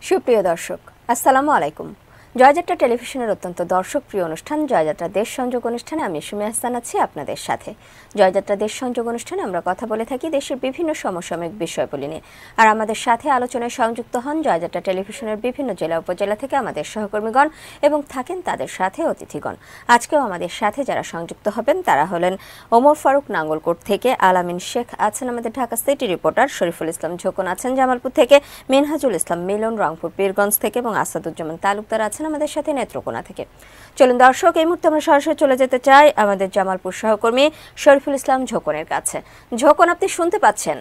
সুপ্রিয় দর্শক, আসসালামু আলাইকুম। জয়যাত্রা টেলিভিশনের অত্যন্ত দর্শক প্রিয় অনুষ্ঠান জয়যাত্রা দেশ সংযোগ অনুষ্ঠানে আমি সুমি আহসান আছি আপনাদের সাথে। জয়যাত্রা দেশ সংযোগ অনুষ্ঠানে আমরা কথা বলে থাকি দেশের বিভিন্ন সমসাময়িক বিষয়গুলি নিয়ে। আর আমাদের সাথে আলোচনায় সংযুক্ত হন জয়যাত্রা টেলিভিশনের বিভিন্ন জেলা উপজেলা থেকে আমাদের সহকর্মীগণ এবং থাকেন তাদের সাথে অতিথিগণ। আজকেও আমাদের সাথে যারা সংযুক্ত হবেন তারা হলেন ওমর ফারুক নাঙ্গলকোট থেকে, আলামিন শেখ আছেন আমাদের ঢাকা সিটি রিপোর্টার, শরীফুল ইসলাম ঝোকন আছেন জামালপুর থেকে, মিনহাজুল ইসলাম মিলন রংপুর পীরগঞ্জ থেকে এবং আসাদুজ্জামান তালুকদার আছেন আমাদের সাথে নেত্রকোনা থেকে। চলুন দর্শক, এই মুহূর্তে আমরা সরাসরি চলে যেতে চাই আমাদের জামালপুর সহকর্মী শরীফুল ইসলাম ঝোকনের কাছে। ঝোকন, আপনি শুনতে পাচ্ছেন?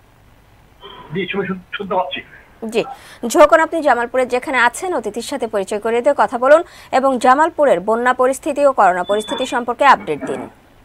জি ঝোকন, আপনি জামালপুরে যেখানে আছেন অতিথির সাথে পরিচয় করিয়ে দিয়ে কথা বলুন এবং জামালপুরের বন্যা পরিস্থিতি ও করোনা পরিস্থিতি সম্পর্কে আপডেট দিন।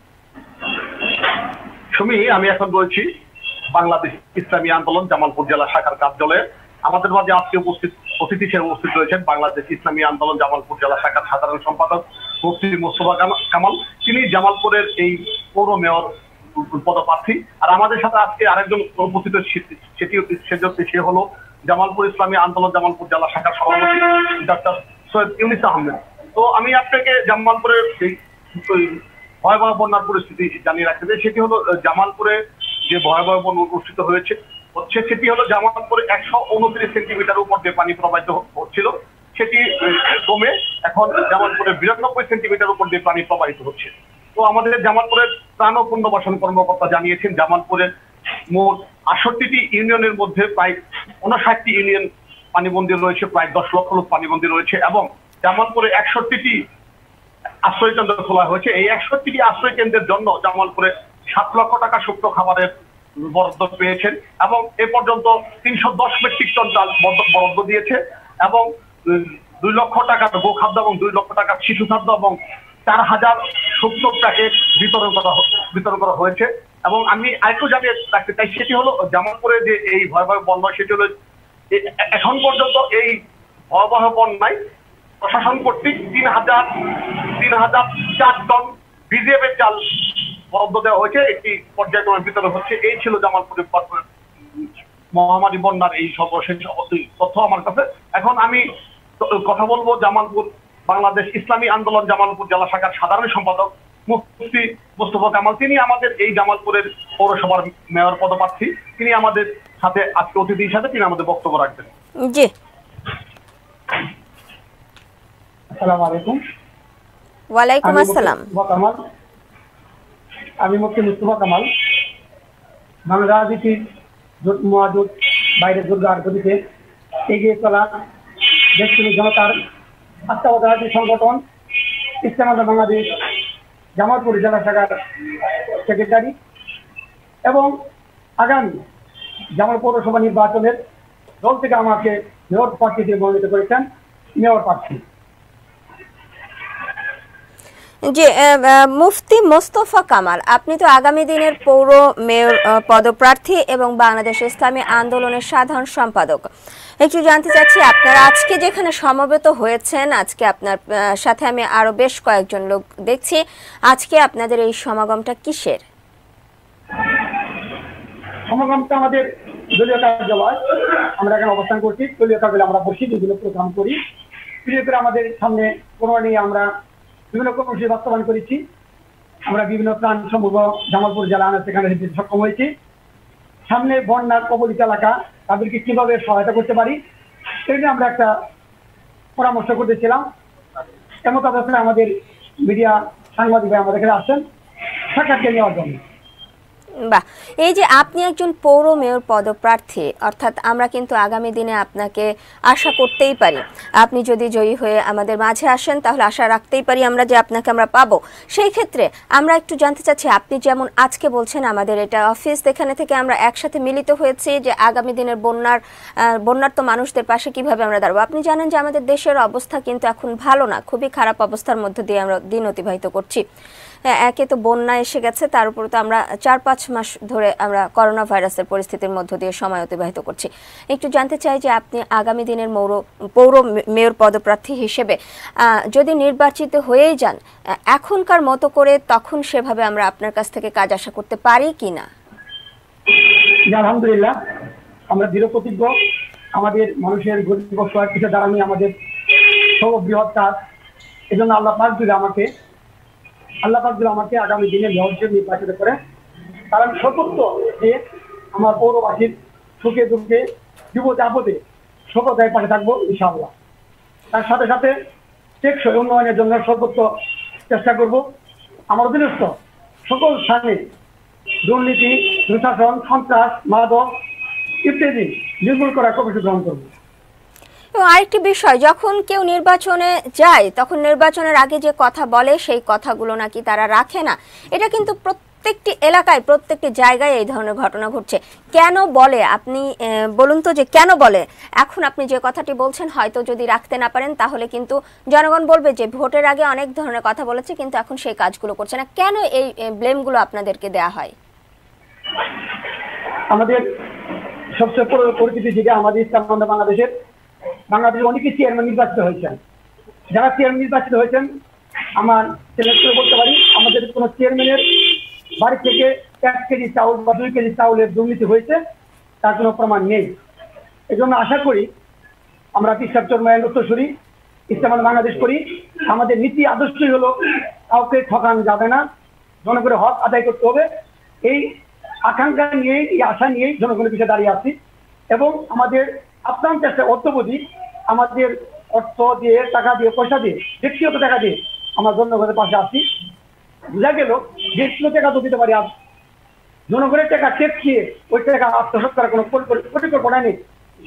সুমি, আমি এখন বলছি বাংলাদেশ ইসলামী আন্দোলন জামালপুর জেলা শাখার কার্যালয়ে। আমাদের মাঝে আজকে অতিথি হিসেবে উপস্থিত রয়েছেন বাংলাদেশ ইসলামী আন্দোলন জামালপুর জেলা শাখার সাধারণ সম্পাদক মুফতি মুস্তফা কামাল। তিনি জামালপুরের এই পৌর মেয়র পদপ্রার্থী। আর আমাদের সাথে আজকে আরেকজন উপস্থিত, সে হলো জামালপুর ইসলামী আন্দোলন জামালপুর জেলা শাখার সভাপতি ডক্টর সৈয়দ ইউনিস আহমেদ। তো আমি আপনাকে জামালপুরের ভয়াবহ বন্যার পরিস্থিতি জানিয়ে রাখতে চাই। সেটি হলো জামালপুরে যে ভয়াবহ বন্যা অনুষ্ঠিত হয়েছে সেটি হলো জামালপুরে 129 সেন্টিমিটার উপর দিয়ে পানি প্রবাহিত হচ্ছিল, সেটি কমে এখন জামালপুরে 92 সেন্টিমিটার উপর দিয়ে পানি প্রবাহিত হচ্ছে। তো আমাদের জামালপুরের ত্রাণ ও পুনর্বাসন কর্মকর্তা জানিয়েছেন জামালপুরের মোট 68টি ইউনিয়নের মধ্যে প্রায় 59টি ইউনিয়ন পানিবন্দী রয়েছে, প্রায় 10 লক্ষ লোক পানিবন্দী রয়েছে এবং জামালপুরে 61টি আশ্রয় কেন্দ্র খোলা হয়েছে। এই 61টি আশ্রয় কেন্দ্রের জন্য জামালপুরে 7 লক্ষ টাকা শুকনো খাবারের বরাদ্দ পেয়েছেন এবং এ পর্যন্ত 310 মেট্রিক টন চাল বরাদ্দ দিয়েছে এবং 2 লক্ষ টাকার গোখাদ্য এবং 2 লক্ষ টাকার শিশু খাদ্য এবং 4070 প্যাকেট বিতরণ করা হয়েছে। এবং আমি আরেকটু জানিয়ে রাখতে চাই, সেটি হলো জামালপুরে যে এই ভয়াবহ বন্যা, সেটি হলো এখন পর্যন্ত এই ভয়াবহ বন্যায় প্রশাসন কর্তৃক 3004 টন বিজিএফ এর চাল বরাদ্দ দেওয়া হয়েছে, একটি পর্যায়ক্রমে বিতরণ হচ্ছে। এই ছিল জামালপুরের মহামারী বন্যার এই সর্বশেষ তথ্য আমার কাছে। এখন আমি কথা বলবো জামালপুর বাংলাদেশ ইসলামী আন্দোলন জামালপুর জেলা শাখার সাধারণ সম্পাদক মুফতি মুস্তফা কামাল। তিনি আমাদের এই জামালপুরের পৌরসভার মেয়র পদপ্রার্থী। তিনি আমাদের সাথে আজকে অতিথি হিসাবে তিনি আমাদের বক্তব্য রাখবেন। জি, আসসালামু আলাইকুম। ওয়ালাইকুম আসসালাম। আমি মুফতি মুস্তফা কামাল। বাংলা রাজনীতির জোট মহাজোট বাইরে দুর্গার গতিতে এগিয়ে চলা দেশপ্রেমী জনতার আত্মবাদী সংগঠন ইসলামী আন্দোলন বাংলাদেশ জামালপুর জেলা শাখার সেক্রেটারি এবং আগামী জামাল পৌরসভা নির্বাচনের দল থেকে আমাকে মেয়র প্রার্থীতে মনোনীত করেছেন, মেয়র প্রার্থী। জি, মুফতি মোস্তফা কামাল, আপনি তো আগামী দিনের পৌর মেয়র পদপ্রার্থী এবং বাংলাদেশ ইসলামী আন্দোলনের সাধারণ সম্পাদক। একটু জানতে চাচ্ছি, আপনারা আজকে যেখানে সমবেত হয়েছেন, আজকে আপনার সাথে আমি আরো বেশ কয়েকজন লোক দেখছি, আজকে আপনাদের এই সমাগমটা কিসের? সমাগমটা আমাদের দলীয় কার্যালয়, আমরা এখানে অবস্থান করছি। দলীয় কার্যালয়ে আমরা বসি, বিভিন্ন প্রোগ্রাম করি। বিশেষ করে আমাদের সামনে করোনা নিয়ে আমরা বিভিন্ন কর্মসূচি বাস্তবায়ন করেছি। আমরা বিভিন্ন ত্রাণ সমূহ জামালপুর জেলা আনার সেখানে দিতে সক্ষম হয়েছি। সামনে বন্যার কবলিত এলাকা, তাদেরকে কিভাবে সহায়তা করতে পারি সেই নিয়ে আমরা একটা পরামর্শ করতেছিলাম। এমত অবস্থায় আমাদের মিডিয়া সাংবাদিক ভাই আমাদের এখানে আসছেন সাক্ষাৎকার নেওয়ার জন্য। বাহ, এই যে আপনি একজন পৌর মেয়র পদপ্রার্থী, অর্থাৎ আমরা কিন্তু আগামী দিনে আপনাকে আশা করতেই পারি, আপনি যদি জয়ী হয়ে আমাদের মাঝে আসেন তাহলে আশা রাখতেই পারি আমরা যে আপনাকে আমরা পাবো। সেই ক্ষেত্রে আমরা একটু জানতে চাচ্ছি, আপনি যেমন আজকে বলছেন আমাদের এটা অফিস, এখানে থেকে আমরা একসাথে মিলিত হয়েছি যে আগামী দিনের বন্যার্ত মানুষদের পাশে কিভাবে আমরা দাঁড়াবো। আপনি জানেন যে আমাদের দেশের অবস্থা কিন্তু এখন ভালো না, খুবই খারাপ অবস্থার মধ্যে দিয়ে আমরা দিন অতিবাহিত করছি। একে তো বন্যা এসে গেছে, তার উপরে তো আমরা 4-5 মাস ধরে আমরা করোনা ভাইরাসের পরিস্থিতির মধ্য দিয়ে সময় অতিবাহিত করছি। একটু জানতে চাই যে আপনি আগামী দিনের পৌর মেয়র পদপ্রার্থী হিসেবে যদি নির্বাচিত হয়েই যান, এখনকার মতো করে তখন সেভাবে আমরা আপনার কাছ থেকে কাজ আশা করতে পারি কিনা? আলহামদুলিল্লাহ, আমরা দৃঢ় প্রতিজ্ঞ আমাদের মানুষের গরিব অসহায় পিছিয়ে দাঁড়ানো আমাদের সর্ববৃহৎ কাজ। এই জন্য আল্লাহ পাক যদি আমাকে আগামী দিনে মেয়র হিসেবে নির্বাচিত করে, কারণ সর্বোচ্চ যে আমার পৌরবাসীর সুখে দুঃখে বিপদে আপদে সকলের পাশে থাকবো ইনশাআল্লাহ। তার সাথে সাথে টেকসই উন্নয়নের জন্য সর্বোচ্চ চেষ্টা করব। আমার অধীনস্থ সকল স্থানে দুর্নীতি, দুঃশাসন, সন্ত্রাস, মাদক ইত্যাদি নির্মূল করার কর্মসূচি গ্রহণ করব। এবং আরেকটি বিষয়, যখন কেউ নির্বাচনে যায় তখন নির্বাচনের আগে যে কথা বলে সেই কথাগুলো নাকি তারা রাখে না। এটা কিন্তু প্রত্যেকটি এলাকায় প্রত্যেকটি জায়গায় এই ধরনের ঘটনা ঘটছে। কেন বলে আপনি বলুন তো, যে কেন বলে? এখন আপনি যে কথাটি বলছেন হয়তো যদি রাখতে না পারেন তাহলে কিন্তু জনগণ বলবে যে ভোটের আগে অনেক ধরনের কথা বলেছে কিন্তু এখন সেই কাজগুলো করছে না। কেন এই ব্লেমগুলো আপনাদেরকে দেয়া হয়? আমাদের সবচেয়ে পরিচিতি যেটা আমাদের ইসলামাবাদ বাংলাদেশের অনেকেই চেয়ারম্যান নির্বাচিত হয়েছেন। যারা চেয়ারম্যান নির্বাচিত হয়েছেন আমার সিলেক্ট করে বলতে পারি, আমাদের কোনো চেয়ারম্যানের বাড়ি থেকে 1 কেজি চাউল বা 2 কেজি চাউলের দুর্নীতি হয়েছে তার কোনো প্রমাণ নেই। এই জন্য আশা করি আমরা বিশ্বাস চরমায়ের উত্তরসূরি ইসলামাবাদ বাংলাদেশ করি। আমাদের নীতি আদর্শই হলো কাউকে ঠকানো যাবে না, জনগণের হক আদায় করতে হবে। এই আকাঙ্ক্ষা নিয়েই, এই আশা নিয়েই জনগণের পিছিয়ে দাঁড়িয়ে আছি এবং আমাদের আপ্রাণ চেষ্টা অর্থবোধী আমাদের অর্থ দিয়ে, টাকা দিয়ে, পয়সা দিয়ে, ব্যক্তিগত টাকা দিয়ে আমরা জনগণের পাশে আছি। বোঝা গেল ব্যক্তিগত টাকা তো দিতে পারি, আজ জনগণের টাকা চেক দিয়ে ওই টাকা আত্মসাৎ করার কোনো পরিকল্পনা নেই।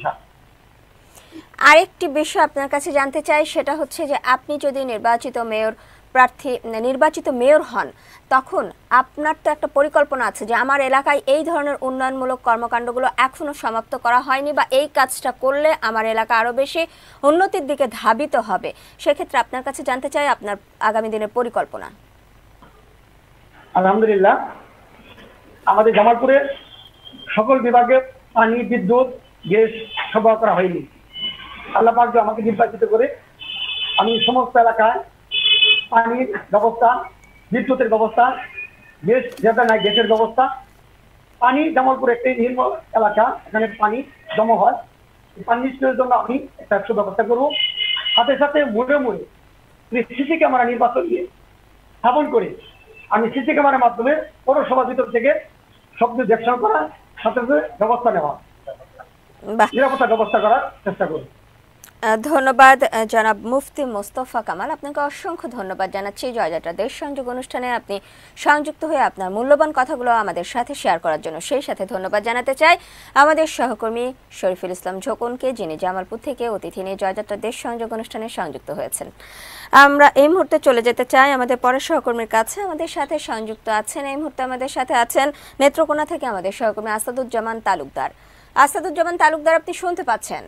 আরেকটি বিষয় আপনার কাছে জানতে চাই, সেটা হচ্ছে যে আপনি যদি নির্বাচিত মেয়র হন তখন আপনার তো একটা পরিকল্পনা আছে যে আমার এলাকায় এই ধরনের উন্নয়নমূলক কর্মকাণ্ডগুলো এখনো সমাপ্ত করা হয়নি বা এই কাজটা করলে আমার এলাকা আরো বেশি উন্নতির দিকে ধাবিত হবে। সেক্ষেত্রে আপনার কাছে জানতে চাই আপনার আগামী দিনের পরিকল্পনা। আলহামদুলিল্লাহ, আমাদের জামালপুরে সকল বিভাগে পানি, বিদ্যুৎ, গ্যাস সরবরাহ করা হয়নি। আল্লাহ পাক আমাকে নির্বাচিত করে আমি সমস্ত এলাকায় পানির ব্যবস্থা, বিদ্যুতের ব্যবস্থা, গ্যাস যেটা নাই গ্যাসের ব্যবস্থা, পানি জামালপুর একটি নির্মল এলাকা, এখানে পানি জমা হয়, পানি নিষ্কাশনের জন্য আমি একটা ব্যবস্থা করব। সাথে সাথে মোড়ে মোড়ে সিসি ক্যামেরা নির্বাচন দিয়ে স্থাপন করে আমি সিসি ক্যামেরার মাধ্যমে পৌরসভার ভিতর থেকে শব্দ দেখশন করার সাথে সাথে ব্যবস্থা নেওয়া, নিরাপত্তা ব্যবস্থা করার চেষ্টা করব। ধন্যবাদ জনাব মুফতি মোস্তফা কামাল, আপনাকে অসংখ্য ধন্যবাদ জানাচ্ছি জয়যাত্রা দেশ সংযোগ অনুষ্ঠানে আপনি সংযুক্ত হয়ে আপনার মূল্যবান কথাগুলো আমাদের সাথে শেয়ার করার জন্য। সেই সাথে ধন্যবাদ জানাতে চাই আমাদের সহকর্মী শরীফুল ইসলাম ঝোকনকে, যিনি জামালপুর থেকে অতিথি নিয়ে জয়যাত্রা দেশ সংযোগ অনুষ্ঠানে সংযুক্ত হয়েছেন। আমরা এই মুহূর্তে চলে যেতে চাই আমাদের পরের সহকর্মীর কাছে। আমাদের সাথে সংযুক্ত আছেন এই মুহূর্তে আমাদের সাথে আছেন নেত্রকোনা থেকে আমাদের সহকর্মী আসাদুজ্জামান তালুকদার। আসাদুজ্জামান তালুকদার, আপনি শুনতে পাচ্ছেন?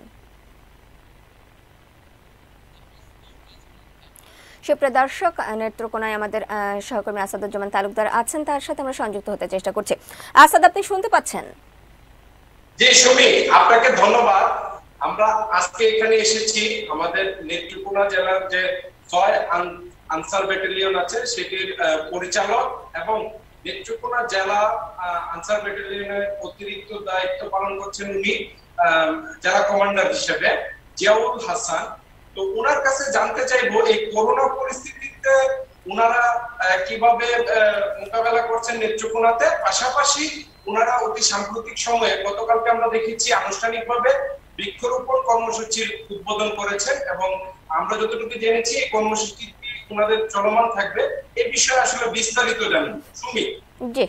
সুপ্রিয় দর্শক, নেত্রকোনায় আমাদের সহকর্মী আসাদুজ্জামান তালুকদার আছেন, তার সাথে আমরা সংযুক্ত হতে চেষ্টা করছি। আসাদ, আপনি শুনতে পাচ্ছেন? জি সুমি, আপনাকে ধন্যবাদ। আমরা আজকে এখানে এসেছি আমাদের নেত্রকোনা জেলার যে 6 আনসার ব্যাটালিয়ন আছে সেটির পরিচালক এবং নেত্রকোনা জেলা আনসার ব্যাটালিয়নের অতিরিক্ত দায়িত্ব পালন করছেন উনি জেলা কমান্ডার হিসেবে জিয়াউল হাসান। তো ওনার কাছে জানতে চাইবো এই করোনা পরিস্থিতিতে ওনারা কিভাবে মোকাবেলা করছেন নেত্রকোনাতে, পাশাপাশি ওনারা অতি সাম্প্রতিক সময়ে গতকালকে আমরা দেখেছি আনুষ্ঠানিকভাবে বৃক্ষরোপণ কর্মসূচির উদ্বোধন করেছেন এবং আমরা যতটুকু জেনেছি এই কর্মসূচি ওনাদের চলমান থাকবে। এই বিষয়ে আসলে বিস্তারিত জানুন সুমি। জি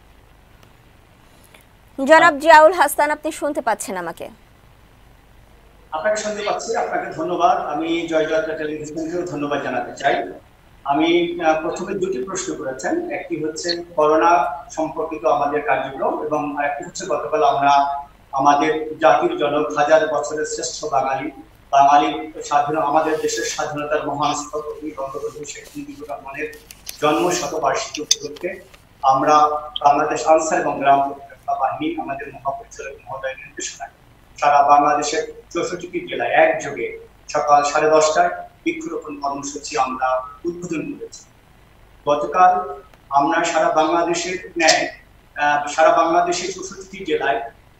জনাব জিয়াউল হাসান, আপনি শুনতে পাচ্ছেন আমাকে? আপনাকে শুনতে পাচ্ছি, আপনাকে ধন্যবাদ। আমি জয়যাত্রা টেলিভিশনকেও ধন্যবাদ জানাতে চাই। আমি প্রথমে দুটি প্রশ্ন করেছেন, একটি হচ্ছে করোনা সম্পর্কিত আমাদের কার্যক্রম এবং আরেকটি হচ্ছে গতকাল আমরা আমাদের জাতির জনক, হাজার বছরের শ্রেষ্ঠ বাঙালি আমাদের দেশের স্বাধীনতার মহান স্থপতি বঙ্গবন্ধু শেখ মুজিবুর রহমানের জন্ম শতবার্ষিকী উপলক্ষে আমরা বাংলাদেশ আনসার এবং গ্রাম প্রতিরক্ষা বাহিনী আমাদের মহাপরিচালক মহোদয়ের নির্দেশনায় সারা বাংলাদেশের 64টি জেলায় একযোগে সকাল 10:30টায় বৃক্ষরোপণ কর্মসূচি আমরা উদ্বোধন করেছি। গতকাল আমরা সারা বাংলাদেশের 64টি জেলায়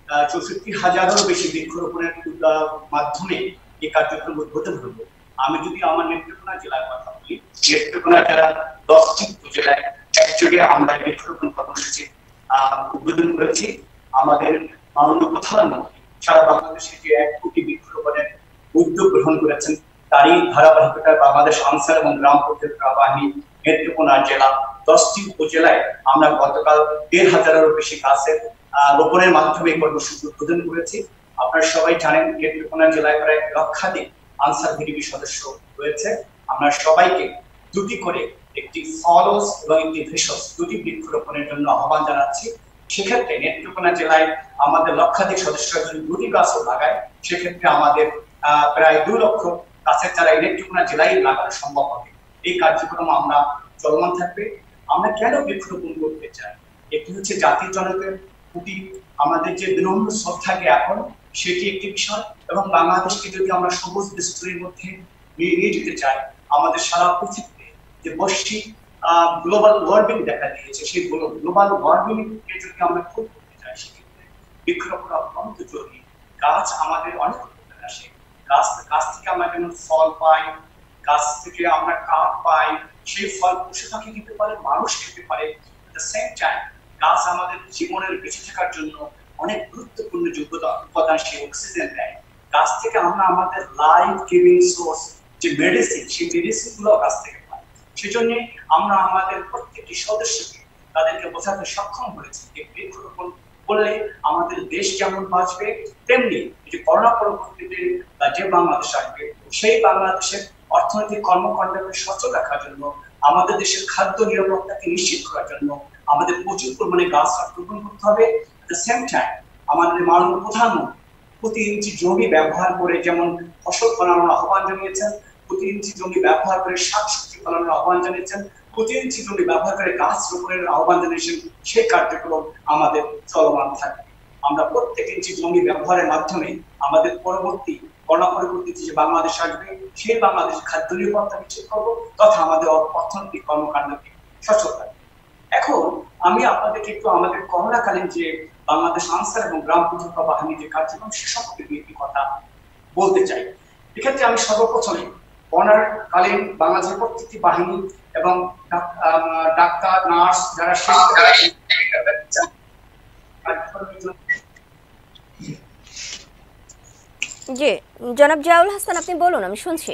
64,000-এরও বেশি বৃক্ষরোপণের মাধ্যমে এই কার্যক্রম উদ্বোধন হলো। আমি যদি আমার নেত্রকোনা জেলার কথা বলি, নেত্রকোনা জেলার 10টি উপজেলায় একযোগে আমরা বৃক্ষরোপণ কর্মসূচি উদ্বোধন করেছি। আমাদের মাননীয় প্রধানমন্ত্রী সারা বাংলাদেশে যে 1 কোটি বৃক্ষরোপণের উদ্যোগ গ্রহণ করেছেন, তারই ধারাবাহিকতায় বাংলাদেশ আনসার এবং গ্রাম প্রতিরক্ষা বাহিনী নেত্রকোনা জেলা 10টি উপজেলায় আমরা গতকাল 1,500-এরও বেশি গাছের রোপণের মাধ্যমে কর্মসূচি উদ্বোধন করেছি। আপনারা সবাই জানেন নেত্রকোনা জেলায় প্রায় লক্ষাধিক আনসার ভিডিপি সদস্য রয়েছে। আমরা সবাইকে দুটি করে, একটি ফলস এবং একটি ভেষজ, দুটি বৃক্ষরোপণের জন্য আহ্বান জানাচ্ছি। সেক্ষেত্রে নেত্রকোনা জেলায় আমাদের লক্ষাধিক সদস্য যদি দুটি গাছও লাগায়, সেক্ষেত্রে আমাদের প্রায় 2 লক্ষ গাছের চারা নেত্রকোনা জেলায় লাগানো সম্ভব হবে। এই কার্যক্রম আমরা চলমান থাকবে। আমরা কেন বৃক্ষরোপণ করতে চাই? একটি হচ্ছে জাতির জনকের প্রতি আমাদের যে বিনম্র শ্রদ্ধা জ্ঞাপন, সেটি একটি বিষয়, এবং বাংলাদেশকে যদি আমরা সবুজ বিস্তৃতির মধ্যে নিয়ে যেতে চাই, আমাদের সারা পৃথিবীতে যে বৈশ্বিক গ্লোবাল ওয়ার্মিং দেখা দিয়েছে, সেই গ্লোবাল ওয়ার্মিং কে যদি আমরা খুব করতে চাই, সেক্ষেত্রে বৃক্ষরোপণ অত্যন্ত জরুরি। গাছ আমাদের অনেক উপকার আসে। গাছ থেকে আমরা যেমন ফল পাই, গাছ থেকে আমরা কাঠ পাই, সেই ফল পশু পাখি খেতে পারে, মানুষ খেতে পারে। এট দ্য সেম টাইম গাছ আমাদের জীবনের বেঁচে থাকার জন্য অনেক গুরুত্বপূর্ণ উপাদান, সেই অক্সিজেন দেয়। গাছ থেকে আমরা আমাদের লাইফ গিভিং সোর্স যে মেডিসিন, সেই মেডিসিন গুলো গাছ থেকে পাই। সেজন্য আমরা আমাদের প্রত্যেকটি সদস্যকে তাদেরকে বোঝাতে সক্ষম হয়েছি যে বৃক্ষরোপণ করলে আমাদের দেশ যেমন বাঁচবে, তেমনি যে করোনা পরবর্তীতে যে বাংলাদেশ আসবে, সেই বাংলাদেশের অর্থনৈতিক কর্মকাণ্ডকে সচল রাখার জন্য, আমাদের দেশের খাদ্য নিরাপত্তাকে নিশ্চিত করার জন্য আমাদের প্রচুর পরিমাণে গাছ রোপণ করতে হবে। এট দ্য সেম টাইম আমাদের মাননীয় প্রধানমন্ত্রী প্রতি ইঞ্চি জমি ব্যবহার করে যেমন ফসল ফলানোর আহ্বান জানিয়েছেন, প্রতি ইঞ্চি জমি ব্যবহার করে শাকসবজি ফলানোর আহ্বান জানিয়েছেন, প্রতি ইঞ্চি জমি ব্যবহার করে গাছ রোপণের আহ্বান জানিয়েছেন, সেই কার্যক্রম আমাদের চলমান থাকবে। আমরা প্রত্যেক ইঞ্চি জমি ব্যবহারের মাধ্যমে আমাদের পরবর্তী করোনা পরবর্তী যে বাংলাদেশ আসবে, সেই বাংলাদেশের খাদ্য নিরাপত্তা নিশ্চিত করবো, তথা আমাদের অর্থনৈতিক কর্মকাণ্ডকে সচল রাখবো। এখন আমি আপনাদেরকে একটু আমাদের করোনাকালীন যে বাংলাদেশ আনসার এবং গ্রাম প্রতিরক্ষা বাহিনী যে কার্যক্রম, সে সম্পর্কে একটি কথা বলতে চাই। এক্ষেত্রে আমি সর্বপ্রথমে করোনাকালীন বাংলাদেশের প্রত্যেকটি বাহিনী এবং ডাক্তার, নার্স যারা জি জনাব জিয়াউল হাসান, আপনি বলুন, আমি শুনছি।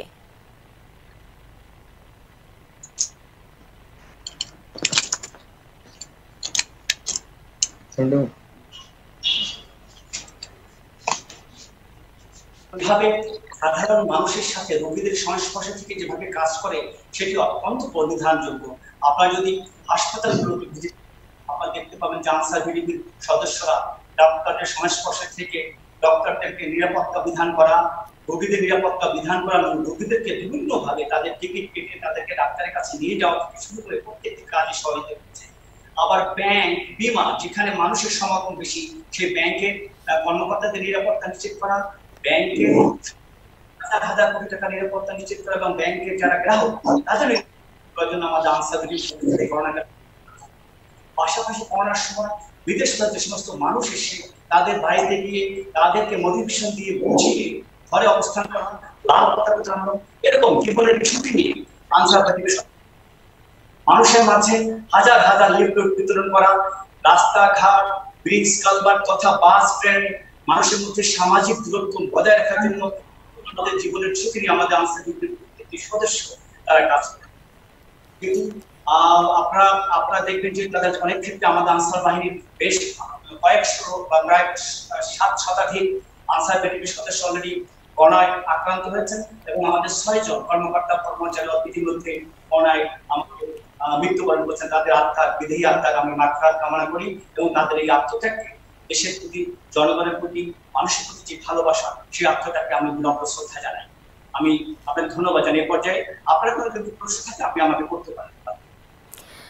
সাধারণ মানুষের সাথে রোগীদের সংস্পর্শে থেকে যেভাবে কাজ করে, সেটি অত্যন্ত পরিধানযোগ্য। আপনারা যদি হাসপাতালগুলোকে ভিজিট, আপনারা দেখতে পাবেন যে আনসার ভিডিপির সদস্যরা ডাক্তারদের সংস্পর্শে থেকে ডক্টরদেরকে নিরাপত্তা বিধান করা, রোগীদের নিরাপত্তা বিধান করা, রোগীদেরকে বিভিন্ন ভাবে তাদের টিকিট কেটে তাদেরকে ডাক্তারের কাছে নিয়ে যাওয়া থেকে শুরু করে প্রত্যেকটি কাজে সহায়তা করছে। আবার ব্যাংক, বীমা, যেখানে মানুষের সমাগম বেশি, সেই ব্যাংকের কর্মকর্তাদের নিরাপত্তা নিশ্চিত করা, ব্যাংকের হাজার কোটি টাকা নিরাপত্তা নিশ্চিত করা, এবং ব্যাংকের যারা গ্রাহক তাদের জন্য আমাদের আনসার ভিডিপি করোনাকাল। পাশাপাশি করোনার সময় বিদেশ যে সমস্ত মানুষ এসে তাদের বাড়িতে গিয়ে তাদেরকে মোটিভেশন দিয়ে বুঝিয়ে ঘরে অবস্থান করা, লাল পতাকা জানানো, এরকম জীবনের ঝুঁকি নিয়ে আনসার ভিডিপি মানুষের মাঝে হাজার হাজার লিফলেট বিতরণ করা, রাস্তাঘাট, ব্রিজ, কালভার্ট তথা বাস, ট্রেন, মানুষের মধ্যে সামাজিক দূরত্ব বজায় রাখার জন্য আমাদের জীবনের ঝুঁকি নিয়ে আমাদের আনসার ভিডিপির প্রত্যেকটি সদস্য তারা কাজ করে। কিন্তু আপনারা দেখবেন যে তাদের অনেক ক্ষেত্রে আমাদের আনসার বাহিনীর বেশ কয়েকশো বা প্রায় 7 শতাধিক আনসার ভিডিপির সদস্য অলরেডি করোনায় আক্রান্ত হয়েছেন, এবং আমাদের 6 জন কর্মকর্তা কর্মচারী ইতিমধ্যে করোনায় আমাদের মৃত্যুবরণ করছেন। তাদের আত্মার বিদেহী আত্মার আমি মাগফিরাত কামনা করি, এবং তাদের এই আত্মত্যাগকে, দেশের প্রতি, জনগণের প্রতি, মানুষের প্রতি যে ভালোবাসা, সেই আত্মত্যাগকে আমি বিনম্র শ্রদ্ধা জানাই। আমি আপনাদের ধন্যবাদ জানাই। এই পর্যায়ে আপনার কোনো যদি প্রশ্ন থাকে আপনি আমাকে করতে পারেন।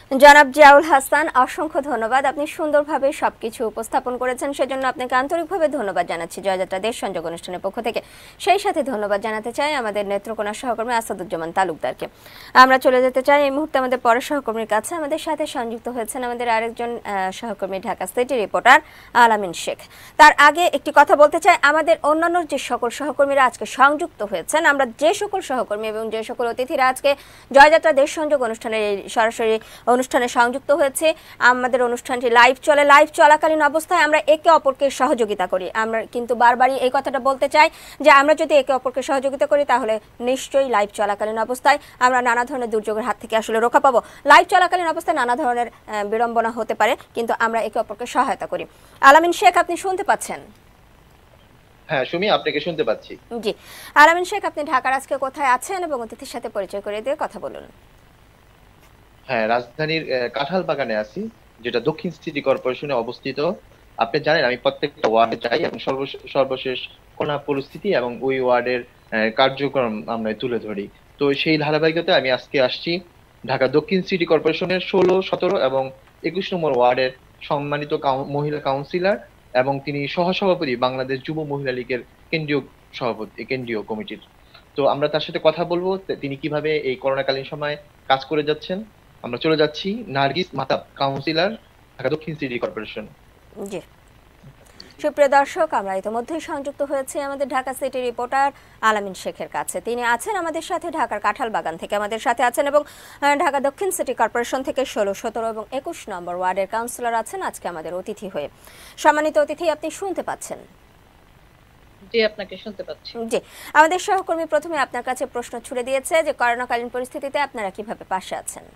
জনাব জিয়াউল হাসান, অসংখ্য ধন্যবাদ। আপনি সুন্দরভাবে সবকিছু উপস্থাপন করেছেন, সেজন্য আপনাকে আন্তরিকভাবে ধন্যবাদ জানাচ্ছি জয়যাত্রা দেশ সংযোগ অনুষ্ঠানের পক্ষ থেকে। সেই সাথে ধন্যবাদ জানাতে চাই আমাদের নেত্রকোনা সহকর্মী আসাদুজ্জামান তালুকদারকে। আমরা চলে যেতে চাই এই মুহূর্তে আমাদের পরের সহকর্মীর কাছে। আমাদের সাথে সংযুক্ত হয়েছেন আমাদের আরেকজন সহকর্মী ঢাকা সিটি রিপোর্টার আলামিন শেখ। তার আগে একটি কথা বলতে চাই, আমাদের অন্যান্য যে সকল সহকর্মীরা আজকে সংযুক্ত হয়েছেন, আমরা যে সকল সহকর্মী এবং যে সকল অতিথিরা আজকে জয়যাত্রা দেশ সংযোগ অনুষ্ঠানের এই সরাসরি অনুষ্ঠানে সংযুক্ত হয়েছে, আমাদের অনুষ্ঠানটি লাইভ চলে। লাইভ চলাকালীন অবস্থায় আমরা একে অপরকে সহযোগিতা করি। আমরা কিন্তু বারবারই এই কথাটা বলতে চাই যে আমরা যদি একে অপরকে সহযোগিতা করি তাহলে নিশ্চয়ই লাইভ চলাকালীন অবস্থায় আমরা নানা ধরনের দুর্যোগের হাত থেকে আসলে রক্ষা পাবো। লাইভ চলাকালীন অবস্থায় নানা ধরনের বিড়ম্বনা হতে পারে, কিন্তু আমরা একে অপরকে সহায়তা করি। আলামিন শেখ, আপনি শুনতে পাচ্ছেন? হ্যাঁ সুমি, আপনাকে শুনতে পাচ্ছি। জি আলামিন শেখ, আপনি ঢাকার আজকে কোথায় আছেন এবং অতিথির সাথে পরিচয় করে দিয়ে কথা বলুন। হ্যাঁ, রাজধানীর কাঁঠাল বাগানে আছি, যেটা দক্ষিণ সিটি কর্পোরেশনে অবস্থিত। আপনি জানেন আমি প্রত্যেকটা ওয়ার্ডে যাই এবং সর্বশেষ করোনা পরিস্থিতি এবং ওই ওয়ার্ডের কার্যক্রম আমরা তুলে ধরি। তো সেই ধারাবাহিকতায় আমি আজকে আসছি ঢাকা দক্ষিণ সিটি কর্পোরেশনের 16, 17 এবং 21 নম্বর ওয়ার্ডের সম্মানিত মহিলা কাউন্সিলর এবং তিনি সহসভাপতি বাংলাদেশ যুব মহিলা লীগের কেন্দ্রীয় কমিটির। তো আমরা তার সাথে কথা বলবো তিনি কিভাবে এই করোনাকালীন সময় কাজ করে যাচ্ছেন। আমরা চলে যাচ্ছি নার্গিস মাহতাব, কাউন্সিলর, ঢাকা দক্ষিণ সিটি কর্পোরেশন। জি সুপ্রিয় দর্শক, আমরা ইতিমধ্যেই সংযুক্ত হয়েছি আমাদের ঢাকা সিটি রিপোর্টার আলামিন শেখের কাছে। তিনি আছেন আমাদের সাথে ঢাকার কাঁঠাল বাগান থেকে আমাদের সাথে আছেন এবং ঢাকা দক্ষিণ সিটি কর্পোরেশন থেকে 16, 17 এবং 21 নম্বর ওয়ার্ডের কাউন্সিলর আছেন আজকে আমাদের অতিথি হয়ে। সম্মানিত অতিথি, আপনি শুনতে পাচ্ছেন? জি, আপনাকে শুনতে পাচ্ছি। জি, আমাদের সহকর্মী প্রথমে আপনার কাছে প্রশ্ন ছুড়ে দিয়েছে যে করোনাকালীন পরিস্থিতিতে আপনারা কিভাবে পাশে আছেন।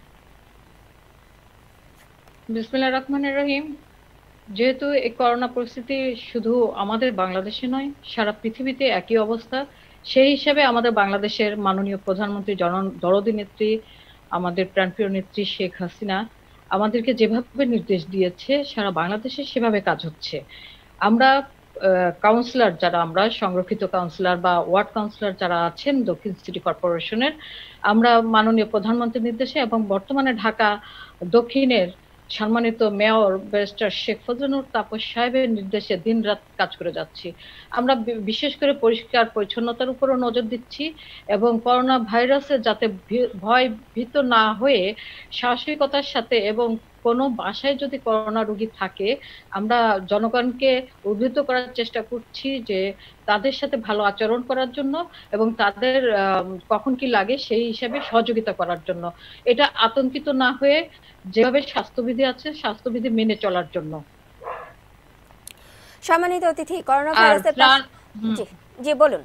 বিসমিল্লাহির রহমানির রহিম। যেহেতু এই করোনা পরিস্থিতি শুধু আমাদের বাংলাদেশে নয়, সারা পৃথিবীতে একই অবস্থা, সেই হিসাবে আমাদের বাংলাদেশের মাননীয় প্রধানমন্ত্রী দরদী নেত্রী, আমাদের প্রাণপ্রিয় নেত্রী শেখ হাসিনা আমাদেরকে যেভাবে নির্দেশ দিয়েছে সারা বাংলাদেশে সেভাবে কাজ হচ্ছে। আমরা কাউন্সিলর যারা, আমরা সংরক্ষিত কাউন্সিলর বা ওয়ার্ড কাউন্সিলর যারা আছেন দক্ষিণ সিটি কর্পোরেশনের, আমরা মাননীয় প্রধানমন্ত্রীর নির্দেশে এবং বর্তমানে ঢাকা দক্ষিণের সম্মানিত মেয়র ব্যারিস্টার শেখ ফজলুর তাপস সাহেবের নির্দেশে দিনরাত কাজ করে যাচ্ছি। আমরা বিশেষ করে পরিষ্কার পরিচ্ছন্নতার উপরও নজর দিচ্ছি এবং করোনা ভাইরাসে যাতে ভয় ভীত না হয়ে সাহসিকতার সাথে, এবং কোনো বাসায় যদি করোনা রোগী থাকে আমরা জনগণকে উদ্বুদ্ধ করার চেষ্টা করছি যে তাদের সাথে ভালো আচরণ করার জন্য এবং তাদের কখন কি লাগে সেই হিসাবে সহযোগিতা করার জন্য। এটা আতঙ্কিত না হয়ে যেভাবে স্বাস্থ্যবিধি আছে স্বাস্থ্যবিধি মেনে চলার জন্য। সম্মানিত অতিথি, করোনা ভাইরাসের জি বলুন।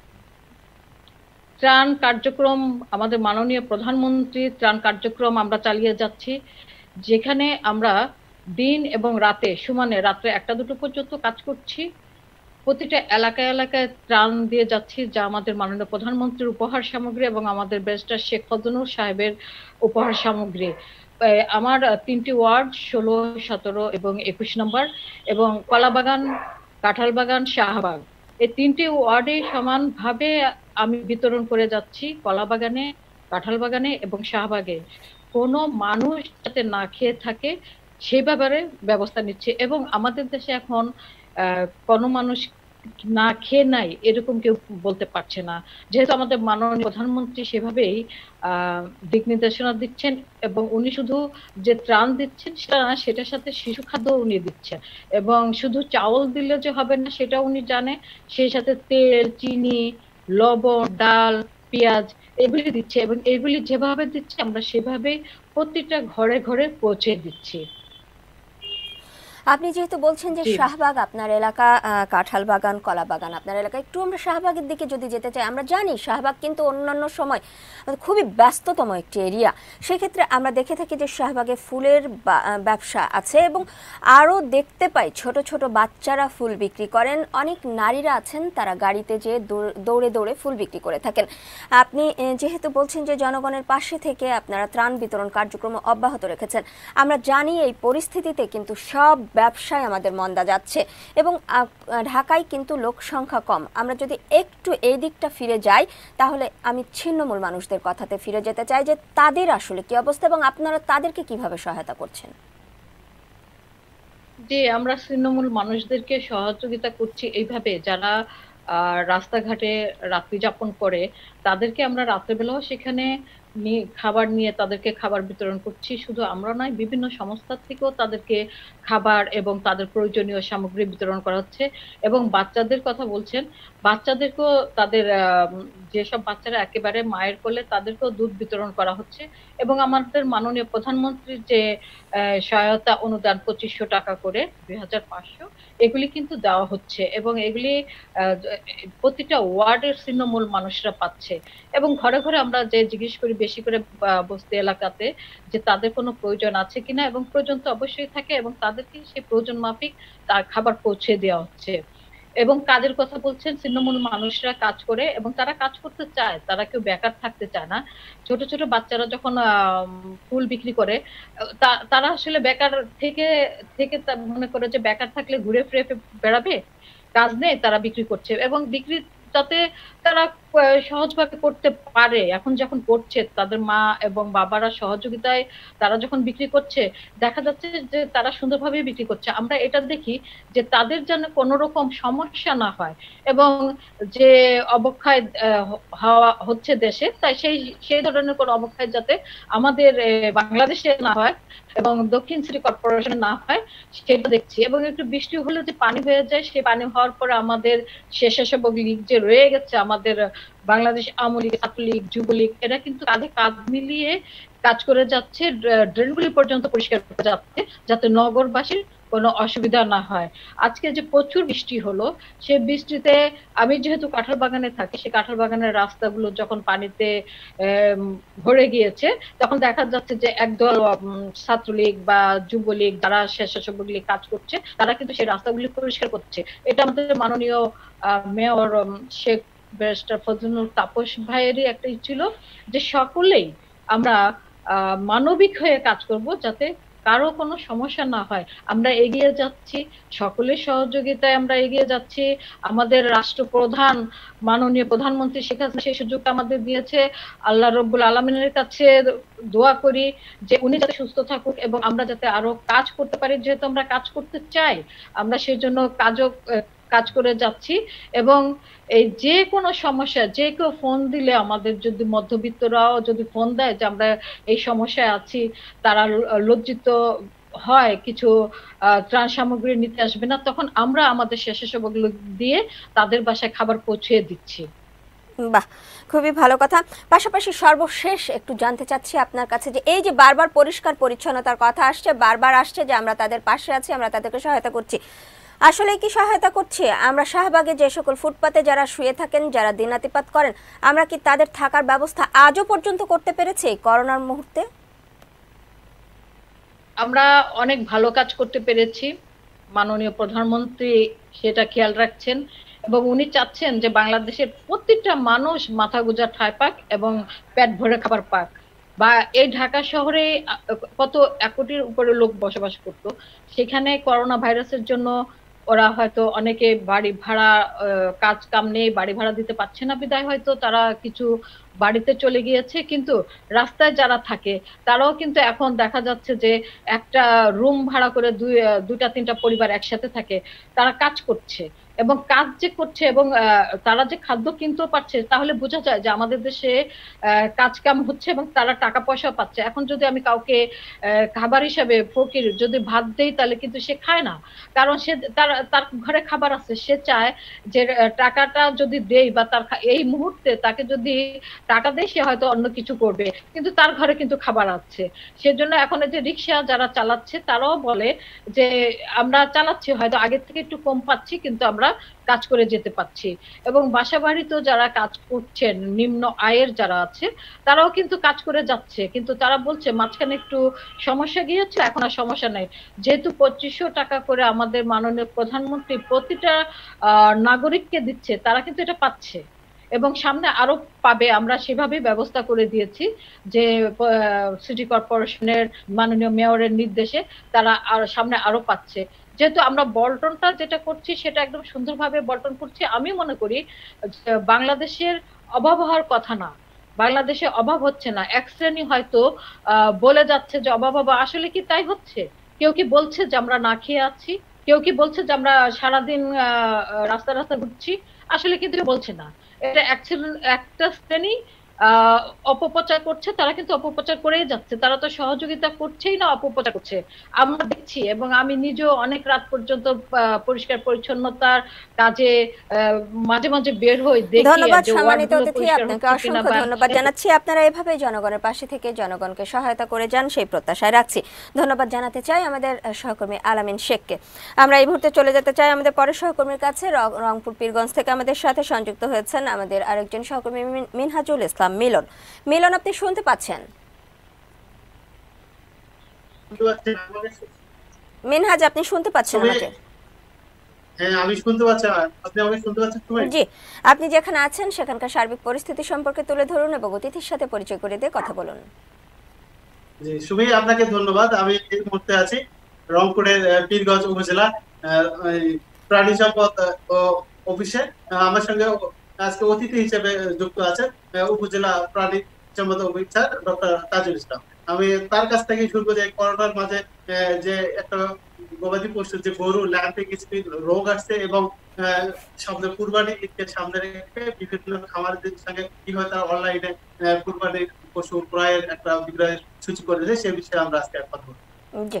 ত্রাণ কার্যক্রম, আমাদের মাননীয় প্রধানমন্ত্রীর ত্রাণ কার্যক্রম আমরা চালিয়ে যাচ্ছি, যেখানে আমরা দিন এবং রাতে সমানে, রাত্রে 1-2 পর্যন্ত কাজ করছি। প্রতিটা এলাকায় এলাকায় ত্রাণ দিয়ে যাচ্ছি, যা আমাদের মাননীয় প্রধানমন্ত্রীর উপহার সামগ্রী এবং আমাদের ব্যারিস্টার শেখ ফজলুর সাহেবের উপহার সামগ্রী। আমার 3টি ওয়ার্ড 16, 17 এবং 21 নম্বর এবং কলাবাগান, কাঁঠাল বাগান, শাহবাগ, এই 3টি ওয়ার্ডে সমানভাবে আমি বিতরণ করে যাচ্ছি। কলাবাগানে, কাঁঠাল বাগানে এবং শাহবাগে কোনো মানুষ যাতে না খেয়ে থাকে সেই ব্যাপারে ব্যবস্থা নিচ্ছে। এবং আমাদের দেশে এখন কোনো মানুষ না খেয়ে নাই এরকম কেউ বলতে পারছে না, যেহেতু আমাদের মাননীয় প্রধানমন্ত্রী সেভাবেই দিক নির্দেশনা দিচ্ছেন এবং উনি শুধু যে ত্রাণ দিচ্ছেন সেটা না, সেটার সাথে শিশু খাদ্য উনি দিচ্ছেন এবং শুধু চাউল দিলে যে হবে না সেটা উনি জানে, সেই সাথে তেল, চিনি, লবণ, ডাল, পেঁয়াজ এগুলি দিচ্ছে এবং এগুলি যেভাবে দিচ্ছে আমরা সেভাবেই প্রতিটা ঘরে ঘরে পৌঁছে দিচ্ছি। আপনি যেহেতু বলছেন যে শাহবাগ আপনার এলাকা, কাঁঠাল বাগান, কলা বাগান আপনার এলাকা, একটু আমরা শাহবাগের দিকে যদি যেতে চাই, আমরা জানি শাহবাগ কিন্তু অন্যান্য সময় খুবই ব্যস্ততম একটি এরিয়া। সেক্ষেত্রে আমরা দেখে থাকি যে শাহবাগে ফুলের ব্যবসা আছে এবং আরও দেখতে পাই ছোট ছোট বাচ্চারা ফুল বিক্রি করেন, অনেক নারীরা আছেন তারা গাড়িতে যেয়ে দৌড়ে দৌড়ে ফুল বিক্রি করে থাকেন। আপনি যেহেতু বলছেন যে জনগণের পাশে থেকে আপনারা ত্রাণ বিতরণ কার্যক্রম অব্যাহত রেখেছেন, আমরা জানি এই পরিস্থিতিতে কিন্তু সব ব্যবসায় আমাদের মন্দা যাচ্ছে এবং ঢাকায় কিন্তু লোক সংখ্যা কম। আমরা যদি একটু এই দিকটা ফিরে যাই তাহলে আমি ছিন্নমূল মানুষদের কথাতে ফিরে যেতে চাই যে তাদের আসলে কি অবস্থা এবং আপনারা তাদেরকে কিভাবে সহায়তা করছেন। যে আমরা ছিন্নমূল মানুষদেরকে সহযোগিতা করছি এইভাবে, যারা রাস্তাঘাটে রাত্রি যাপন করে তাদেরকে আমরা রাত্রেবেলাও সেখানে খাবার নিয়ে তাদেরকে খাবার বিতরণ করছি। শুধু আমরা নয়, বিভিন্ন সংস্থা থেকেও তাদেরকে খাবার এবং তাদের প্রয়োজনীয় সামগ্রী বিতরণ করা হচ্ছে। এবং বাচ্চাদের কথা বলছেন, বাচ্চাদেরকেও তাদের যেসব বাচ্চারা একেবারে মায়ের কোলে তাদেরকেও দুধ বিতরণ করা হচ্ছে। এবং আমাদের মাননীয় প্রধানমন্ত্রীর যে সহায়তা অনুদান 2500 টাকা করে 2500, এগুলি কিন্তু দেওয়া হচ্ছে এবং এগুলি প্রতিটা ওয়ার্ডের ছিন্নমূল মানুষরা পাচ্ছে। এবং ঘরে ঘরে আমরা যে জিজ্ঞেস করি বেশি করে বস্তি এলাকাতে যে তাদের কোনো প্রয়োজন আছে কিনা, এবং প্রয়োজন তো অবশ্যই থাকে এবং তাদেরকে সেই প্রয়োজন মাফিক তার খাবার পৌঁছে দেওয়া হচ্ছে। এবং কাজের কথা বলছেন, ছিন্নমূল মানুষরা কাজ করে এবং তারা কাজ করতে চায়, তারা কেউ বেকার থাকতে চায় না। ছোট ছোট বাচ্চারা যখন ফুল বিক্রি করে তারা আসলে বেকার থেকে থেকে মনে করে যে বেকার থাকলে ঘুরে ফিরে বেড়াবে, কাজ নেই, তারা বিক্রি করছে এবং বিক্রি যাতে তারা সহজভাবে করতে পারে। এখন যখন করছে তাদের মা এবং বাবারা সহযোগিতায় তারা যখন বিক্রি করছে, দেখা যাচ্ছে যে তারা সুন্দরভাবে বিক্রি করছে। আমরা এটা দেখি যে তাদের যেন কোনো রকম সমস্যা না হয় এবং যে অবক্ষয় হওয়া হচ্ছে দেশে, তাই সেই ধরনের কোনো অবক্ষয় যাতে আমাদের বাংলাদেশে না হয় এবং দক্ষিণ সিটি কর্পোরেশনে না হয় সেটা দেখছি। এবং একটু বৃষ্টি হলে যে পানি হয়ে যায়, সেই পানি হওয়ার পরে আমাদের স্বেচ্ছাসেবক লীগ যে রয়ে গেছে, আমাদের বাংলাদেশ আওয়ামী লীগ, ছাত্রলীগ, যুবলীগ, এরা কিন্তু কাঁধে কাঁধ মিলিয়ে কাজ করে যাচ্ছে, ড্রেনগুলি পর্যন্ত পরিষ্কার করে যাচ্ছে যাতে নগরবাসীর কোনো অসুবিধা না হয়। আজকে যে প্রচুর বৃষ্টি হলো, সেই বৃষ্টিতে আমি যেহেতু কাঁঠাল বাগানে থাকি, সেই কাঁঠাল বাগানের রাস্তাগুলো যখন পানিতে ভরে গিয়েছে, তখন দেখা যাচ্ছে যে একদল ছাত্রলীগ বা যুবলীগ, যারা স্বেচ্ছাসেবক লীগ কাজ করছে, তারা কিন্তু সেই রাস্তাগুলি পরিষ্কার করছে। এটা আমাদের মাননীয় মেয়র শেখ ব্যারিস্টার ফজলুল তাপস ভাইয়েরই একটাই ছিল যে সকলেই আমরা মানবিক হয়ে কাজ করব যাতে কারো কোনো সমস্যা না হয়। আমরা এগিয়ে যাচ্ছি, সকলের সহযোগিতায় আমরা এগিয়ে যাচ্ছি। আমাদের রাষ্ট্রপ্রধান মাননীয় প্রধানমন্ত্রী শেখ হাসিনা সেই সুযোগটা আমাদের দিয়েছে। আল্লাহ রব্বুল আলামিনের কাছে দোয়া করি যে উনি যাতে সুস্থ থাকুক এবং আমরা যাতে আরো কাজ করতে পারি। যেহেতু আমরা কাজ করতে চাই, আমরা সেই জন্য কাজ করে যাচ্ছি। এবং এই যে কোনো সমস্যা, যে কেউ ফোন দিলে, আমাদের যদি মধ্যবিত্তরাও যদি ফোন দেয় যে আমরা এই সমস্যায় আছি, তারা লজ্জিত হয় কিছু ত্রাণ সামগ্রী নিতে আসবে না, তখন আমরা আমাদের স্বেচ্ছাসেবক দিয়ে তাদের বাসায় খাবার পৌঁছে দিচ্ছি। বাহ, খুবই ভালো কথা। পাশাপাশি সর্বশেষ একটু জানতে চাচ্ছি আপনার কাছে যে এই যে বারবার পরিষ্কার পরিচ্ছন্নতার কথা আসছে, বারবার আসছে যে আমরা তাদের পাশে আছি, আমরা তাদেরকে সহায়তা করছি, আসলে কি সহায়তা করছি? আমরা শাহবাগে যে সকল ফুটপাতে যারা শুয়ে থাকেন, যারা দিনাতিপাত করেন, আমরা কি তাদের থাকার ব্যবস্থা আজও পর্যন্ত করতে পেরেছি করোনার মুহূর্তে? আমরা অনেক ভালো কাজ করতে পেরেছি। মাননীয় প্রধানমন্ত্রী সেটা খেয়াল রাখছেন এবং উনি চাচ্ছেন যে বাংলাদেশের প্রত্যেকটা মানুষ মাথা গোঁজা ঠাঁই পাক এবং পেট ভরে খাবার পাক। বা এই ঢাকা শহরে কত 1 কোটির উপরে লোক বসবাস করতো, সেখানে করোনা ভাইরাসের জন্য ওরা হয়তো অনেকে বাড়ি ভাড়া, কাজ কাম নেই, বাড়ি ভাড়া দিতে পারছে না, বিদায় হয়তো তারা কিছু বাড়িতে চলে গিয়েছে। কিন্তু রাস্তায় যারা থাকে তারাও কিন্তু এখন দেখা যাচ্ছে যে একটা রুম ভাড়া করে দুইটা তিনটা পরিবার একসাথে থাকে, তারা কাজ করছে এবং কাজ যে করছে এবং তারা যে খাদ্য কিনতেও পারছে, তাহলে বোঝা যায় যে আমাদের দেশে কাজ কাম হচ্ছে এবং তারা টাকা পয়সা পাচ্ছে। এখন যদি আমি কাউকে খাবার হিসাবে ফকির যদি ভাত দেই, তাহলে কিন্তু সে খায় না, কারণ সে তার ঘরে খাবার আছে। সে চায় যে টাকাটা যদি দেই বা তার এই মুহূর্তে তাকে যদি টাকা দেয়, সে হয়তো অন্য কিছু করবে, কিন্তু তার ঘরে কিন্তু খাবার আছে। সেজন্য এখন এই যে রিক্সা যারা চালাচ্ছে তারাও বলে যে আমরা চালাচ্ছি, হয়তো আগের থেকে একটু কম পাচ্ছি, কিন্তু আমরা কাজ করে যেতে পারছি। এবং বাসা বাড়িতেও যারা কাজ করছেন, নিম্ন আয়ের যারা আছে, তারাও কিন্তু কাজ করে যাচ্ছে। কিন্তু তারা বলছে মাঝখানে একটু সমস্যা গিয়েছে, এখন আর সমস্যা নেই, যেহেতু 2500 টাকা করে আমাদের মাননীয় প্রধানমন্ত্রী প্রতিটা নাগরিককে দিচ্ছে, তারা কিন্তু এটা পাচ্ছে এবং সামনে আরো পাবে। আমরা সেভাবে ব্যবস্থা করে দিয়েছি যে সিটি কর্পোরেশনের মাননীয় মেয়রের নির্দেশে তারা সামনে আরো পাচ্ছে। যেহেতু আমরা বন্টনটা যেটা করছি সেটা একদম সুন্দরভাবে বন্টন করছি, আমি মনে করি যে বাংলাদেশের অভাব হওয়ার কথা না, বাংলাদেশে অভাব হচ্ছে না। এক শ্রেণী হয়তো বলে যাচ্ছে যে অভাব হবে, আসলে কি তাই হচ্ছে? কেউ কি বলছে যে আমরা না খেয়ে আছি? কেউ কি বলছে যে আমরা সারাদিন রাস্তা রাস্তা ঘুরছি? আসলে কিন্তু বলছে না। এটা একটা শ্রেণী অপপ্রচার করছে, তারা কিন্তু অপপ্রচার করেই যাচ্ছে, তারা তো সহযোগিতা করছেই না, অপপ্রচার করছে। আমরা দেখছি, এবং আমি নিজেও অনেক রাত পর্যন্ত পরিষ্কার পরিচ্ছন্নতার কাজে মাঝে মাঝে বের হই, দেখি ধন্যবাদ যে সম্মানিত ওয়ার্ডগুলো অতিথি, পরিষ্কার আপনাকে হচ্ছে কিনা। অসংখ্য ধন্যবাদ জানাচ্ছি। আপনারা এভাবে জনগণের পাশে থেকে জনগণকে সহায়তা করে যান সেই প্রত্যাশায় রাখছি। ধন্যবাদ জানাতে চাই আমাদের সহকর্মী আলামিন শেখকে। আমরা এই মুহূর্তে চলে যেতে চাই আমাদের পরের সহকর্মীর কাছে। রংপুর পীরগঞ্জ থেকে আমাদের সাথে সংযুক্ত হয়েছেন আমাদের আরেকজন সহকর্মী মিনহাজুল ইসলাম মিলন। মিলন, আপনি শুনতে পাচ্ছেন? মিনহাজ, আপনি শুনতে পাচ্ছেন আমাকে? হ্যাঁ, আমি শুনতে পাচ্ছি। আপনি আমাকে শুনতে পাচ্ছেন? জি, আপনি যেখানে আছেন সেখানকার সার্বিক পরিস্থিতি সম্পর্কে তুলে ধরুন এবং অতিথির সাথে পরিচয় করে দিয়ে কথা বলুন। জি সুমি, আপনাকে ধন্যবাদ। আমি এই মুহূর্তে আছি রংপুরের পীরগঞ্জ উপজেলা প্রাণী সম্পদ অফিসে। আমার সঙ্গে আজকে অতিথি হিসেবে যুক্ত আছেন উপজেলা প্রাণী সম্পদ অফিসার ডক্টর তাজুল ইসলাম। আমি তার কাছ থেকে শুনবো যে করোনার মাঝে যে একটা গবাদি পশু যে গরু ল্যাম্পিং স্পিড রোগ আসছে এবং সামনে কুরবানি ঈদকে সামনে রেখে বিভিন্ন খামারের সঙ্গে কিভাবে তারা অনলাইনে কুরবানির পশু ক্রয়ের একটা বিক্রয়ের সূচি করে দিয়েছে, সে বিষয়ে আমরা আজকে কথা বলবো। জি,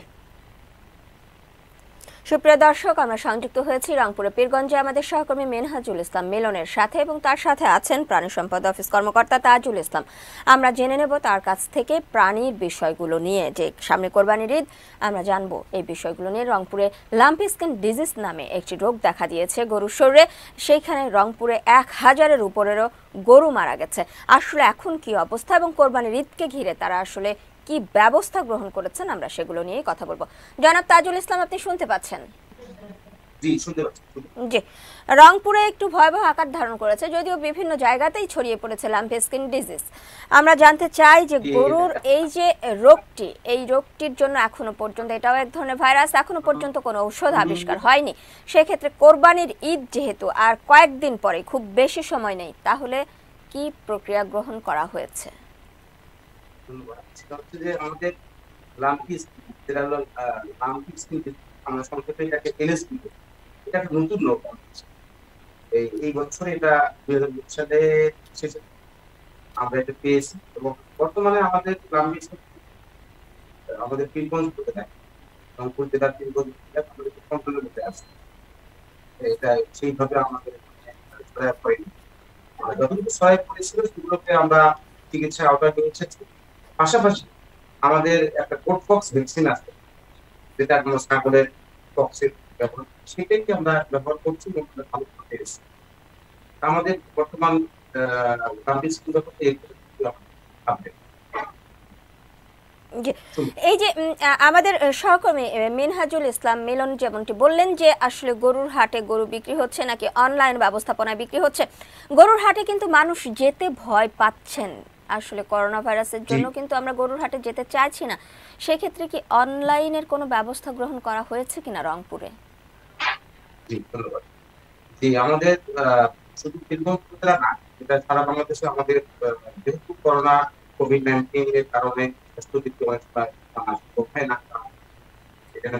সুপ্রিয় দর্শক, আমরা সংযুক্ত হয়েছি রংপুরের পীরগঞ্জে আমাদের সহকর্মী মিনহাজুল ইসলাম মিলনের সাথে এবং তার সাথে আছেন প্রাণী সম্পদ অফিস কর্মকর্তা তাজুল ইসলাম। আমরা জেনে নেব তার কাছ থেকে প্রাণীর বিষয়গুলো নিয়ে, যে সামনে কোরবানির ঈদ, আমরা জানবো এই বিষয়গুলো নিয়ে। রংপুরে লাম্পি স্কিন ডিজিজ নামে একটি রোগ দেখা দিয়েছে গরুর শরীরে, সেইখানে রংপুরে 1000-এর উপরেরও গরু মারা গেছে। আসলে এখন কি অবস্থা এবং কোরবানির ঈদকে ঘিরে তারা আসলে কি ব্যবস্থা গ্রহণ করেছেন, আমরা সেগুলো নিয়েই কথা বলবো। জনাব তাজুল ইসলাম, আপনি শুনতে পাচ্ছেন? জি, শুনতে পাচ্ছি। জি, রংপুরে একটু ভয়াবহ আকার ধারণ করেছে, যদিও বিভিন্ন জায়গাতেই ছড়িয়ে পড়েছে লাম্পি স্কিন ডিজিজ। আমরা জানতে চাই যে গরুর এই যে রোগটি, এই রোগটির জন্য এখনো পর্যন্ত, এটাও এক ধরনের ভাইরাস, এখনো পর্যন্ত কোনো ঔষধ আবিষ্কার হয়নি। সেক্ষেত্রে কোরবানির ঈদ যেহেতু আর কয়েকদিন পরে, খুব বেশি সময় নেই, তাহলে কি প্রক্রিয়া গ্রহণ করা হয়েছে? ধন্যবাদ। সেটা হচ্ছে যে আমাদের লাম্পি স্কিন, যেটা হলো লাম্পি স্কিন, আমরা সংক্ষেপে এটাকে এলএসপি, এটা একটা নতুন রোগ। এই বছর এটা 2020 সালে শেষে আমরা এটা পেয়েছি এবং বর্তমানে আমাদের লাম্পি স্কিন আমাদের পীরগঞ্জ করতে দেয়, রংপুর জেলার পীরগঞ্জ আমাদের কন্ট্রোলের মধ্যে আছে। এটা সেইভাবে আমাদের সহায়ক হয়নি। যতটুকু সহায়ক করেছিল সেগুলোকে আমরা চিকিৎসার আওতায় নিয়ে এসেছি। পাশাপাশি আমাদের একটা কোটফক্স ভ্যাকসিন আছে, যেটা আমরা ছাগলের পক্সের ব্যবহার, সেটাকে আমরা ব্যবহার করছি এবং ভালো পেয়েছি। আমাদের বর্তমান এই যে আমাদের সহকর্মী মিনহাজুল ইসলাম মিলন যেমনটি বললেন যে আসলে গরুর হাটে গরু বিক্রি হচ্ছে নাকি অনলাইন ব্যবস্থাপনায় বিক্রি হচ্ছে, গরুর হাটে কিন্তু মানুষ যেতে ভয় পাচ্ছেন। আসলে করোনা ভাইরাসের জন্য কিন্তু আমরা গরুর হাটে যেতে চাইছি না। সেক্ষেত্রে কি অনলাইনের কোনো ব্যবস্থা গ্রহণ করা হয়েছে কিনা রংপুরে? জি, ধন্যবাদ। জি, আমাদের শুধু পীরগঞ্জ জেলা না, এটা সারা বাংলাদেশে আমাদের যেহেতু করোনা কোভিড-19 এর কারণে স্বাস্থ্যবিধি অনেক সময় কোথায় না এখানে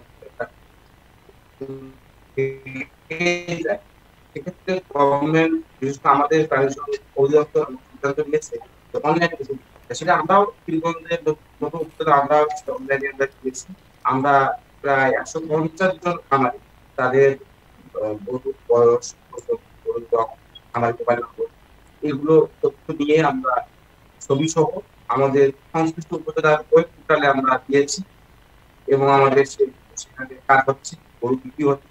সেক্ষেত্রে গভর্নমেন্ট, বিশেষ করে আমাদের প্রাণী সম্পদ অধিদপ্তর সিদ্ধান্ত নিয়েছে অনলাইনে, সেটা আমরাও পীরগঞ্জের নতুন উত্তরে আমরাও অনলাইনে দিয়েছি। আমরা প্রায় 150 জন খামারি, তাদের গরু বয়স, খামারি মোবাইল নম্বর, এগুলো তথ্য নিয়ে আমরা ছবি সহ আমাদের সংশ্লিষ্ট উপজেলার ওয়েব পোর্টালে আমরা দিয়েছি এবং আমাদের সেখানে কাজ হচ্ছে, গরু বিক্রি হচ্ছে।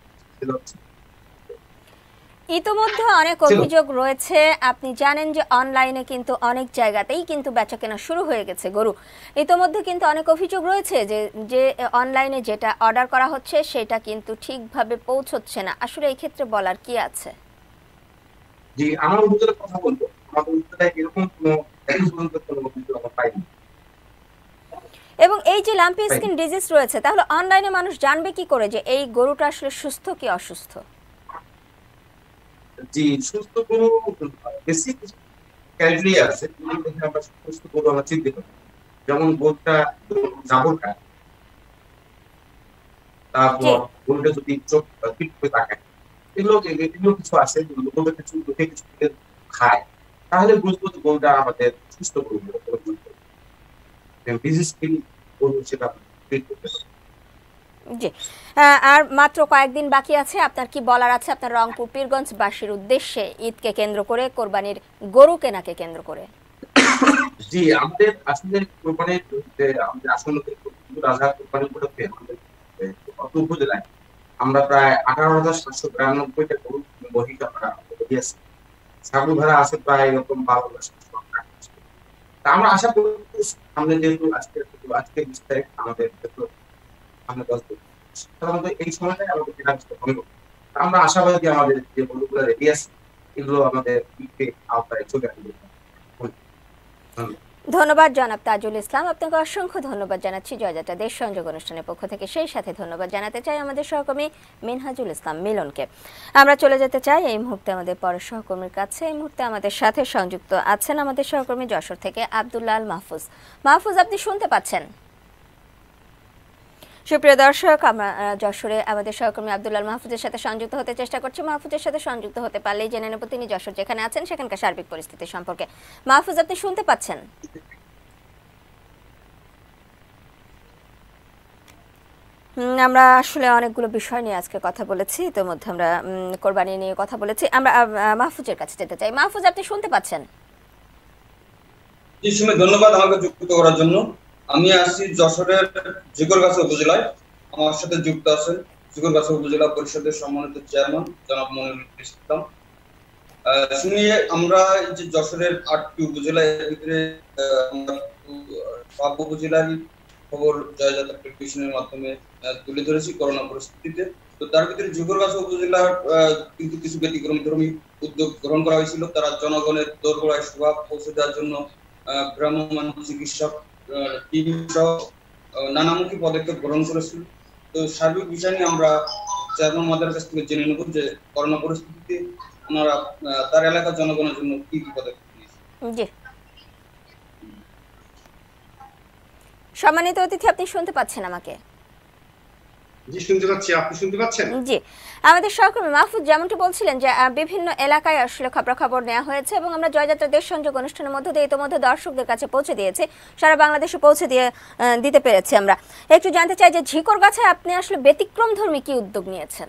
ইতোমধ্যে অনেক অভিযোগ রয়েছে, আপনি জানেন যে অনলাইনে কিন্তু অনেক জায়গাতেই কিন্তু বেচাকেনা শুরু হয়ে গেছে গরু। ইতোমধ্যে কিন্তু অনেক অভিযোগ রয়েছে যে যে অনলাইনে যেটা অর্ডার করা হচ্ছে সেটা কিন্তু ঠিকভাবে পৌঁছচ্ছে না। আসলে এই ক্ষেত্রে বলার কি আছে? জি, আমার উপজেলার কথা বলবো, আমাদের উপজেলায় এরকম কোনো অভিযোগ আমরা পাইনি। এবং এই যে লাম্পি স্কিন ডিজিজ রয়েছে, তাহলে অনলাইনে মানুষ জানবে কি করে যে এই গরুটা আসলে সুস্থ কি অসুস্থ? জি, সুস্থ গরু বেসিক ক্রাইটেরিয়া আছে, আমরা সুস্থ গরু আমরা চিনতে পারি। যেমন গরুটা জাবর খায়, তারপর গরুটা যদি চোখ পিট করে তাকায়, এগুলো কিছু আছে, গরুটা কিছু খায়, তাহলে বুঝবো যে গরুটা আমাদের সুস্থ গরু। ডিজিজ ফ্রি গরু সেটা ট্রিট করতে পারি। জি, আর মাত্র কয়েকদিন বাকি আছে, আপনার কি বলার আছে আপনার রংপুর পীরগঞ্জবাসীর উদ্দেশ্যে ঈদকে কেন্দ্র করে, কোরবানির গরু কেনাকে কেন্দ্র করে? জি, আমাদের আসলে কোরবানির আমাদের আসলে রাজা কোরবানি উপলক্ষে আমাদের উপজেলায় আমরা প্রায় 18,792টা গরু মহিলা দিয়েছি। ছাগল ভাড়া আছে প্রায় এরকম 12,700। আমরা আশা করি সামনে যেহেতু আজকে 20 তারিখ আমাদের সামনে 10 দিন, সাধারণত এই সময়টাই আমাদের কেনা বেচা হবে। আমরা আশাবাদী আমাদের যে গরুগুলো রেডি আছে এগুলো আমাদের আওতায় চলে আসবে। ধন্যবাদ জনাব তাজুল ইসলাম, আপনাকে অসংখ্য ধন্যবাদ জানাচ্ছি জয়যাত্রা দেশ সংযোগ অনুষ্ঠানের পক্ষ থেকে। সেই সাথে ধন্যবাদ জানাতে চাই আমাদের সহকর্মী মিনহাজুল ইসলাম মিলনকে। আমরা চলে যেতে চাই এই মুহূর্তে আমাদের পরের সহকর্মীর কাছে। এই মুহূর্তে আমাদের সাথে সংযুক্ত আছেন আমাদের সহকর্মী যশোর থেকে আব্দুল্লাহ আল মাহফুজ। মাহফুজ, আপনি শুনতে পাচ্ছেন? সুপ্রিয় দর্শক, আমরা যশোরে আমাদের সহকর্মী আব্দুল্লাহ মাহফুজের সাথে সংযুক্ত হতে চেষ্টা করছি। মাহফুজের সাথে সংযুক্ত হতে পারলেই জেনে নেব তিনি যশোর যেখানে আছেন সেখানকার সার্বিক পরিস্থিতি সম্পর্কে। মাহফুজ, আপনি শুনতে পাচ্ছেন? আমরা আসলে অনেকগুলো বিষয় নিয়ে আজকে কথা বলেছি, ইতিমধ্যে আমরা কোরবানি নিয়ে কথা বলেছি। আমরা মাহফুজের কাছে যেতে চাই। মাহফুজ, আপনি শুনতে পাচ্ছেন? জি, শুনে ধন্যবাদ আমাকে যুক্ত করার জন্য। আমি আসছি যশোরের জিগরগাছা উপজেলায়। আমার সাথে যুক্ত আছেন জিগরগাছা উপজেলা পরিষদের সম্মানিত চেয়ারম্যান জনাব মনিরুল ইসলাম। শুনিয়ে আমরা এই যে যশোরের 8টি উপজেলার ভিতরে সব উপজেলারই খবর জয়যাত্রা টেলিভিশনের মাধ্যমে তুলে ধরেছি করোনা পরিস্থিতিতে। তো তার ভিতরে জিগরগাছা উপজেলার কিন্তু কিছু ব্যতিক্রমধর্মী উদ্যোগ গ্রহণ করা হয়েছিল। তারা জনগণের দোরগোড়ায় সেবা পৌঁছে দেওয়ার জন্য ভ্রাম্যমাণ চিকিৎসক টিম সহ নানামুখী পদক্ষেপ গ্রহণ করেছিল। তো সার্বিক বিষয় নিয়ে আমরা চেয়ারম্যান মহোদয়ের কাছ থেকে জেনে নেব যে করোনা পরিস্থিতিতে ওনারা তার এলাকার জনগণের জন্য কি কি পদক্ষেপ নিয়েছে। জি, সম্মানিত অতিথি, আপনি শুনতে পাচ্ছেন আমাকে? জি, শুনতে পাচ্ছি। আপনি শুনতে পাচ্ছেন? জি, আমাদের সহকর্মী মাহফুজ যেমনটি বলছিলেন যে বিভিন্ন এলাকায় আসলে খবরাখবর নেওয়া হয়েছে এবং আমরা জয়যাত্রা দেশ সংযোগ অনুষ্ঠানের মধ্য দিয়ে ইতিমধ্যে দর্শকদের কাছে পৌঁছে দিয়েছি, সারা বাংলাদেশে পৌঁছে দিতে পেরেছি। আমরা একটু জানতে চাই যে ঝিকরগাছায় আপনি আসলে ব্যতিক্রমধর্মী কি উদ্যোগ নিয়েছেন?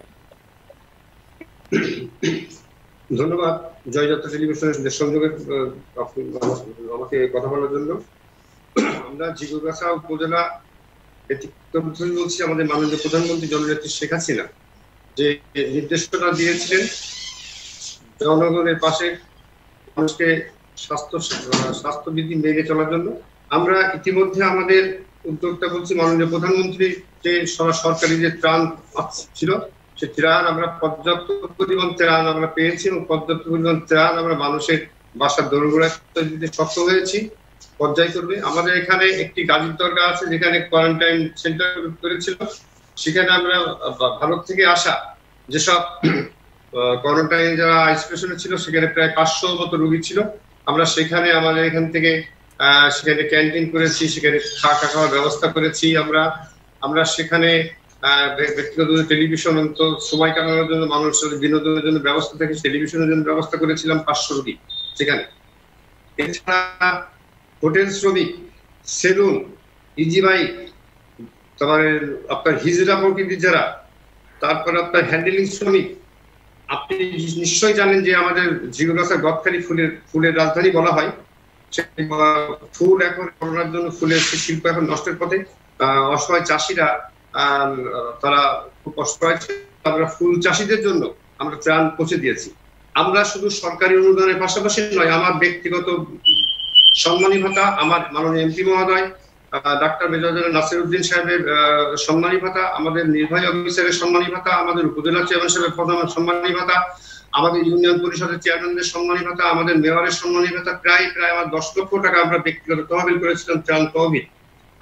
ধন্যবাদ জয়যাত্রা টেলিভিশনের দেশ সংযোগের আমাকে কথা বলার জন্য। আমরা জিগরগাছা উপজেলা বলছি, আমাদের মাননীয় প্রধানমন্ত্রী জননেত্রী শেখ হাসিনা যে নির্দেশনা দিয়েছিলেন জনগণের পাশে মানুষকে স্বাস্থ্যবিধি মেনে চলার জন্য, আমরা ইতিমধ্যে আমাদের উদ্যোগটা বলছি মাননীয় প্রধানমন্ত্রী যে সরকারি যে ত্রাণ ছিল সে ত্রাণ আমরা পর্যাপ্ত পরিমাণ ত্রাণ আমরা পেয়েছি এবং পর্যাপ্ত পরিমাণ ত্রাণ আমরা মানুষের বাসার দোরগোড়ায় দিতে সক্ষম হয়েছি পর্যায়ক্রমে। আমাদের এখানে একটি গাজীর দরগা আছে যেখানে কোয়ারেন্টাইন সেন্টার করেছিল, সেখানে আমরা ভারত থেকে আসা যেসব কোয়ারেন্টাইন যারা আইসোলেশনে ছিল সেখানে প্রায় 500 মতো রোগী ছিল। আমরা সেখানে আমাদের এখান থেকে সেখানে ক্যান্টিন করেছি, সেখানে খাওয়ার ব্যবস্থা করেছি। আমরা সেখানে ব্যক্তিগত টেলিভিশন তো সময় কাটানোর জন্য মানুষের বিনোদনের জন্য ব্যবস্থা থেকে টেলিভিশনের জন্য ব্যবস্থা করেছিলাম 500 রোগী সেখানে। এছাড়া হোটেল শ্রমিক, সেলুন, ইজি বাইক, তারপরে আপনার হিজড়া প্রকৃতির যারা, তারপরে আপনার হ্যান্ডেলিং শ্রমিক। আপনি নিশ্চয়ই জানেন যে আমাদের জিগরগাছা গদখালি ফুলের রাজধানী বলা হয়। ফুল এখন করোনার জন্য ফুলের শিল্প এখন নষ্টের পথে। অসহায় চাষিরা তারা খুব কষ্ট পাচ্ছে। আমরা ফুল চাষিদের জন্য আমরা ত্রাণ পৌঁছে দিয়েছি। আমরা শুধু সরকারি অনুদানের পাশাপাশি নয়, আমার ব্যক্তিগত সম্মানী ভাতা, আমার মাননীয় এমপি মহোদয় ডাক্তার মেজর জেনারেল নাসিরউদ্দিন সাহেবের সম্মানী ভাতা, আমাদের নির্বাহী অফিসারের সম্মানী ভাতা, আমাদের উপজেলা চেয়ারম্যান সাহেবের প্রধান সম্মানী ভাতা, আমাদের ইউনিয়ন পরিষদের চেয়ারম্যানদের সম্মানী ভাতা, আমাদের মেয়রের সম্মানী ভাতা, প্রায় আমার 10 লক্ষ টাকা আমরা ব্যক্তিগত তহবিল করেছিলাম ত্রাণ তহবিল।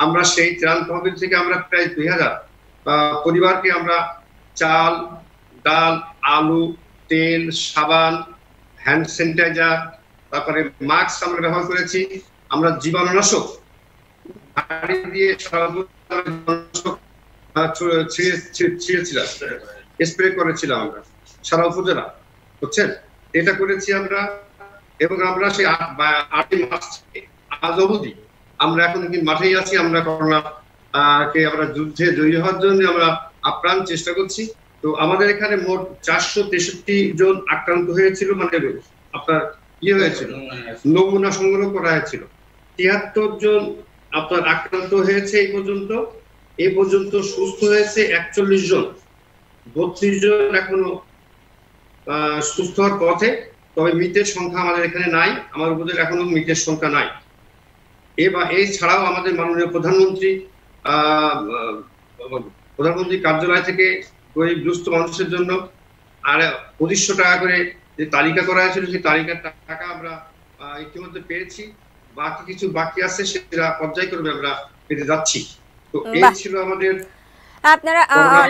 আমরা সেই ত্রাণ তহবিল থেকে আমরা প্রায় 2000 পরিবারকে আমরা চাল, ডাল, আলু, তেল, সাবান, হ্যান্ড স্যানিটাইজার, তারপরে মাস্ক আমরা ব্যবহার করেছি। আমরা জীবাণুনাশক দিয়ে স্প্রে করেছিলাম আমরা সারা উপজেলা, বুঝছেন, এটা করেছি আমরা। এবং আমরা সেই 8 মার্চ আজ অবধি আমরা এখন মাঠেই আছি। আমরা করোনা কে আমরা যুদ্ধে জয়ী হওয়ার জন্য আমরা আপ্রাণ চেষ্টা করছি। তো আমাদের এখানে মোট 463 জন আক্রান্ত হয়েছিল, মানে আপনার হয়েছিল, নমুনা সংগ্রহ করা হয়েছিল। 73 জন আপনার আক্রান্ত হয়েছে এই পর্যন্ত সুস্থ হয়েছে 41 জন, 32 জন এখনো সুস্থ হওয়ার পথে। তবে মৃতের সংখ্যা আমাদের এখানে নাই, আমার উপজেলা এখনো মৃতের সংখ্যা নাই। এই ছাড়াও আমাদের মাননীয় প্রধানমন্ত্রী কার্যালয় থেকে গরিব দুস্থ মানুষের জন্য আর 2500 টাকা করে যে তালিকা করা হয়েছিল, সেই তালিকার টাকা আমরা ইতিমধ্যে পেয়েছি। বাকি কিছু বাকি আছে, সেটা পর্যায়ক্রমে আমরা পেতে যাচ্ছি। তো এই ছিল আমাদের। আপনারা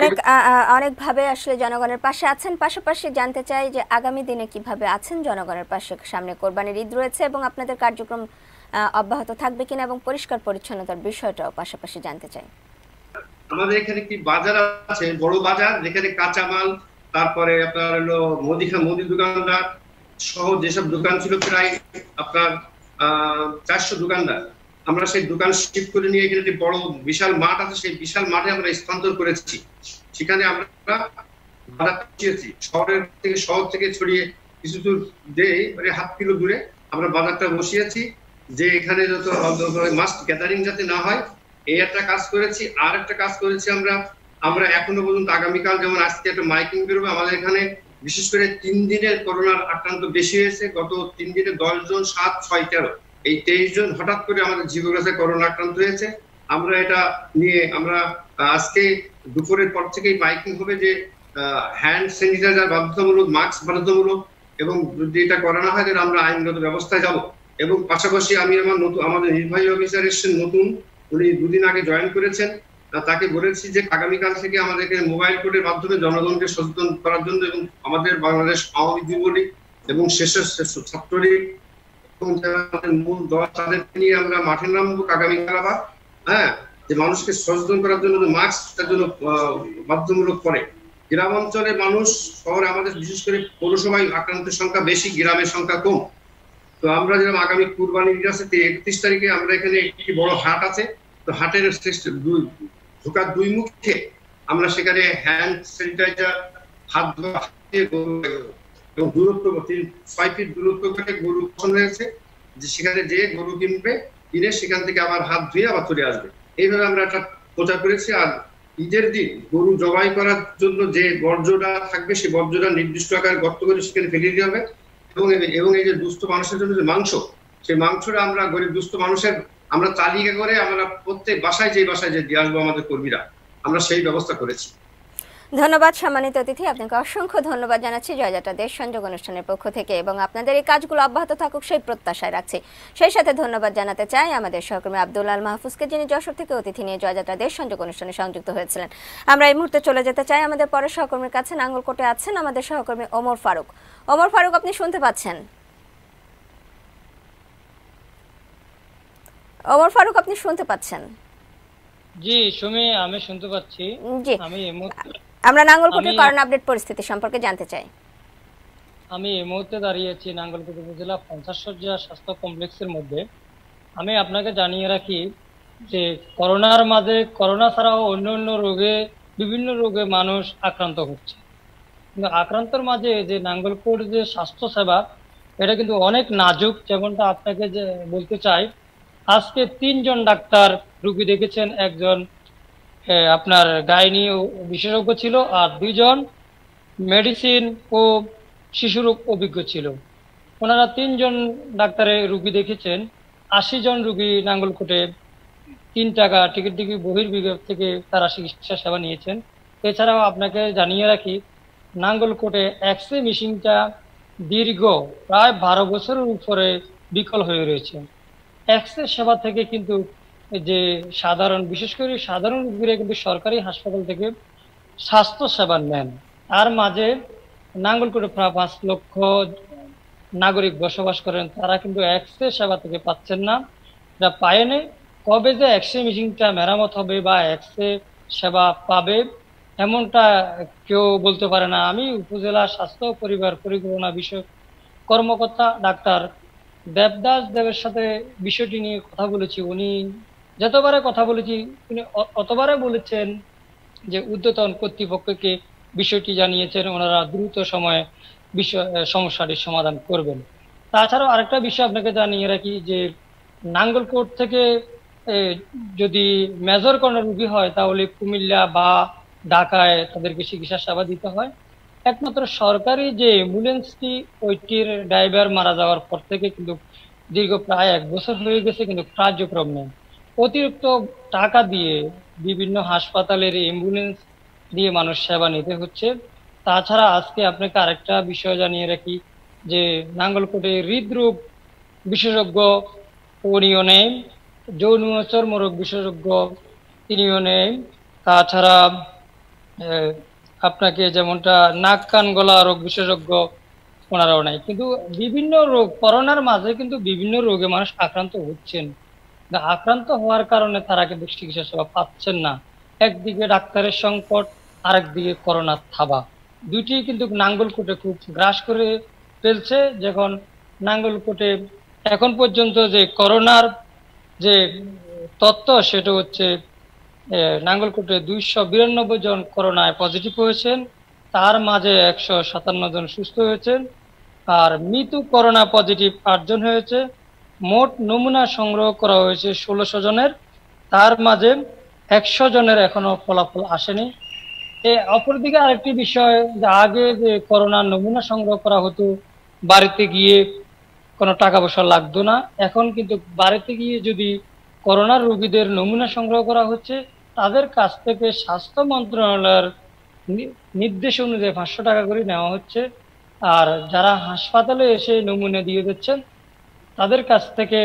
অনেকভাবে আসলে জনগণের পাশে আছেন, পাশাপাশি জানতে চাই যে আগামী দিনে কিভাবে আছেন জনগণের পাশে। সামনে কোরবানির ঈদ রয়েছে এবং আপনাদের কার্যক্রম অব্যাহত থাকবে কিনা এবং পরিষ্কার পরিচ্ছন্নতার বিষয়টাও পাশাপাশি জানতে চাই। আমাদের এখানে কি বাজার আছে, বড় বাজার, যেখানে কাঁচামাল, তারপরে আপনার হলো মুদি দোকানদার সহ যেসব দোকান ছিল প্রায় আপনার 400 দোকানদার, আমরা সেই দোকান শিফট করে নিয়ে এখানে একটি বড় বিশাল মাঠ আছে, সেই বিশাল মাঠে আমরা স্থানান্তর করেছি। সেখানে আমরা বাজার বসিয়েছি, শহর থেকে ছড়িয়ে কিছু দূর মানে 1/2 কিলো দূরে আমরা বাজারটা বসিয়েছি, যে এখানে যত মাস গ্যাদারিং যাতে না হয়, এই একটা কাজ করেছি। আর একটা কাজ করেছি আমরা এখনো পর্যন্ত, আগামীকাল যেমন আজকে একটা মাইকিং বেরোবে, আমাদের এখানে বিশেষ করে 3 দিনের করোনার আক্রান্ত বেশি হয়েছে। গত 3 দিনে 10 জন, 7, 6, 13 এই 23 জন হঠাৎ করে আমাদের জীবগ্রাসে করোনা আক্রান্ত হয়েছে। আমরা এটা নিয়ে আমরা আজকে দুপুরের পর থেকেই মাইকিং হবে যে হ্যান্ড স্যানিটাইজার বাধ্যতামূলক, মাস্ক বাধ্যতামূলক, এবং যদি এটা করা না হয় তাহলে আমরা আইনগত ব্যবস্থায় যাব। এবং পাশাপাশি আমি আমাদের নির্বাহী অফিসার এসেছেন নতুন, উনি 2 দিন আগে জয়েন করেছেন, তাকে বলেছি যে আগামীকাল থেকে আমাদেরকে মোবাইল কোডের মাধ্যমে জনগণকে সচেতন করার জন্য, এবং আমাদের বাংলাদেশ আওয়ামী যুবলীগ এবং শেষের ছাত্রলীগ এবং মূল দল তাদেরকে নিয়ে আমরা মাঠে নামবো আগামীকাল আবার, যে মানুষকে সচেতন করার জন্য মাস্কটার জন্য বাধ্যতামূলক করে। গ্রাম অঞ্চলের মানুষ, শহরে আমাদের বিশেষ করে পৌরসভায় আক্রান্তের সংখ্যা বেশি, গ্রামের সংখ্যা কম। তো আমরা যেরকম আগামী কুরবানির ঈদ আছে 31 তারিখে আমরা এখানে একটি বড় হাট আছে, তো হাটের ঢোকার 2 মুখে আমরা সেখানে হ্যান্ড স্যানিটাইজার, হাত ধোয়া এবং দূরত্ব 6 ফিট দূরত্ব করে গরু পছন্দ হয়েছে, যে সেখানে যে গরু কিনে সেখান থেকে আবার হাত ধুয়ে আবার চলে আসবে। এইভাবে আমরা একটা প্রচার করেছি। আর ঈদের দিন গরু জবাই করার জন্য যে বর্জ্যটা থাকবে, সেই বর্জ্যটা নির্দিষ্ট আকারে গর্ত করে সেখানে ফেলে দিতে হবে। এবং এই যে দুস্থ মানুষের জন্য যে মাংস, সেই মাংসটা আমরা গরিব দুস্থ মানুষের আমরা তালিকা করে আমরা প্রত্যেক বাসায় যে দিয়ে আসবো আমাদের কর্মীরা, আমরা সেই ব্যবস্থা করেছি। ধন্যবাদ সম্মানিত অতিথি, আপনাকে অসংখ্য ধন্যবাদ জানাচ্ছি জয়যাত্রা দেশ সংযোগ অনুষ্ঠানের পক্ষ থেকে, এবং আপনাদের এই কাজগুলো অব্যাহত থাকুক সেই প্রত্যাশায় রাখছি। সেই সাথে ধন্যবাদ জানাতে চাই আমাদের সহকর্মী আব্দুল আল মাহফুজকে, যিনি যশোর থেকে অতিথি নিয়ে জয়যাত্রা দেশ সংযোগ অনুষ্ঠানে সংযুক্ত হয়েছিলেন। আমরা এই মুহূর্তে চলে যেতে চাই আমাদের পরের সহকর্মীর কাছে। নাঙ্গলকোটে আছেন আমাদের সহকর্মী ওমর ফারুক। ওমর ফারুক, আপনি শুনতে পাচ্ছেন? ওমর ফারুক, আপনি শুনতে পাচ্ছেন? জি সুমি, আমি শুনতে পাচ্ছি। জি, আমরা নাঙ্গলকোটের করোনা আপডেট পরিস্থিতি সম্পর্কে জানতে চাই। আমি এই মুহূর্তে দাঁড়িয়েছি নাঙ্গলকোট উপজেলা 50 শয্যা স্বাস্থ্য কমপ্লেক্সের মধ্যে। আমি আপনাকে জানিয়ে রাখি যে করোনার মাঝে, করোনা ছাড়াও অন্য রোগে, বিভিন্ন রোগে মানুষ আক্রান্ত হচ্ছে, কিন্তু আক্রান্তর মাঝে যে নাঙ্গলকোট যে স্বাস্থ্য সেবা, এটা কিন্তু অনেক নাজুক। যেমনটা আপনাকে যে বলতে চাই, আজকে 3 জন ডাক্তার রোগী দেখেছেন, একজন আপনার গাইনি বিশেষজ্ঞ ছিল, আর 2 জন মেডিসিন ও শিশুরোগ অভিজ্ঞ ছিল। ওনারা 3 জন ডাক্তারে রোগী দেখেছেন। 80 জন রোগী নাঙ্গলকোটে 3 টাকা টিকিট বহির্বিভাগ থেকে তারা চিকিৎসা সেবা নিয়েছেন। এছাড়াও আপনাকে জানিয়ে রাখি, নাঙ্গলকোটে এক্স-রে মেশিনটা দীর্ঘ প্রায় 12 বছরের উপরে বিকল হয়ে রয়েছে। এক্স-রে সেবা থেকে কিন্তু যে বিশেষ করে সাধারণ রোগীরা কিন্তু সরকারি হাসপাতাল থেকে স্বাস্থ্য সেবা নেন। তার মাঝে নাঙ্গলকোটে প্রায় 5 লক্ষ নাগরিক বসবাস করেন, তারা কিন্তু এক্সরে সেবা থেকে পাচ্ছেন না, যা পায়নি। কবে যে এক্সরে মেশিনটা মেরামত হবে বা এক্সরে সেবা পাবে এমনটা কেউ বলতে পারে না। আমি উপজেলা স্বাস্থ্য পরিবার পরিকল্পনা বিষয়ক কর্মকর্তা ডাক্তার দেবদাস দেবের সাথে বিষয়টি নিয়ে কথা বলেছি। উনি যতবারে কথা বলেছি উনি অতবারে বলেছেন যে ঊর্ধ্বতন কর্তৃপক্ষকে বিষয়টি জানিয়েছেন, ওনারা দ্রুত সময়ে সমস্যাটির সমাধান করবেন। তাছাড়াও আরেকটা বিষয় আপনাকে জানিয়ে রাখি যে নাঙ্গলকোট থেকে যদি মেজর কোনো রোগী হয় তাহলে কুমিল্লা বা ঢাকায় তাদেরকে চিকিৎসা সেবা দিতে হয়। একমাত্র সরকারি যে অ্যাম্বুলেন্সটি, ওইটির ড্রাইভার মারা যাওয়ার পর থেকে কিন্তু দীর্ঘ প্রায় 1 বছর হয়ে গেছে, কিন্তু কার্যক্রম নেই। অতিরিক্ত টাকা দিয়ে বিভিন্ন হাসপাতালের অ্যাম্বুলেন্স দিয়ে মানুষ সেবা নিতে হচ্ছে। তাছাড়া আজকে আপনাকে আরেকটা বিষয় জানিয়ে রাখি যে নাঙ্গলকোটে হৃদরোগ বিশেষজ্ঞ উনিও নেই, যৌন চর্মরোগ বিশেষজ্ঞ তিনিও নেই। তাছাড়া আপনাকে যেমনটা নাক কান গলা রোগ বিশেষজ্ঞ ওনারাও নাই। কিন্তু বিভিন্ন রোগ, করোনার মাঝে কিন্তু বিভিন্ন রোগে মানুষ আক্রান্ত হচ্ছেন, আক্রান্ত হওয়ার কারণে তারা কিন্তু চিকিৎসা সেবা পাচ্ছেন না। একদিকে ডাক্তারের সংকট, আরেকদিকে করোনার থাবা, দুইটি কিন্তু নাঙ্গলকোটে খুব গ্রাস করে ফেলছে। যখন নাঙ্গলকোটে এখন পর্যন্ত যে করোনার যে তথ্য সেটা হচ্ছে নাঙ্গলকোটে 292 জন করোনায় পজিটিভ হয়েছেন, তার মাঝে 157 জন সুস্থ হয়েছেন, আর মৃত করোনা পজিটিভ 8 জন হয়েছে। মোট নমুনা সংগ্রহ করা হয়েছে 1600 জনের, তার মাঝে 100 জনের এখনো ফলাফল আসেনি। অপরদিকে আরেকটি বিষয়, যে আগে যে করোনার নমুনা সংগ্রহ করা হতো বাড়িতে গিয়ে কোনো টাকা পয়সা লাগতো না, এখন কিন্তু বাড়িতে গিয়ে যদি করোনার রোগীদের নমুনা সংগ্রহ করা হচ্ছে, তাদের কাছ থেকে স্বাস্থ্য মন্ত্রণালয়ের নির্দেশ অনুযায়ী 500 টাকা করে নেওয়া হচ্ছে। আর যারা হাসপাতালে এসে নমুনা দিয়ে দিচ্ছেন তাদের কাছ থেকে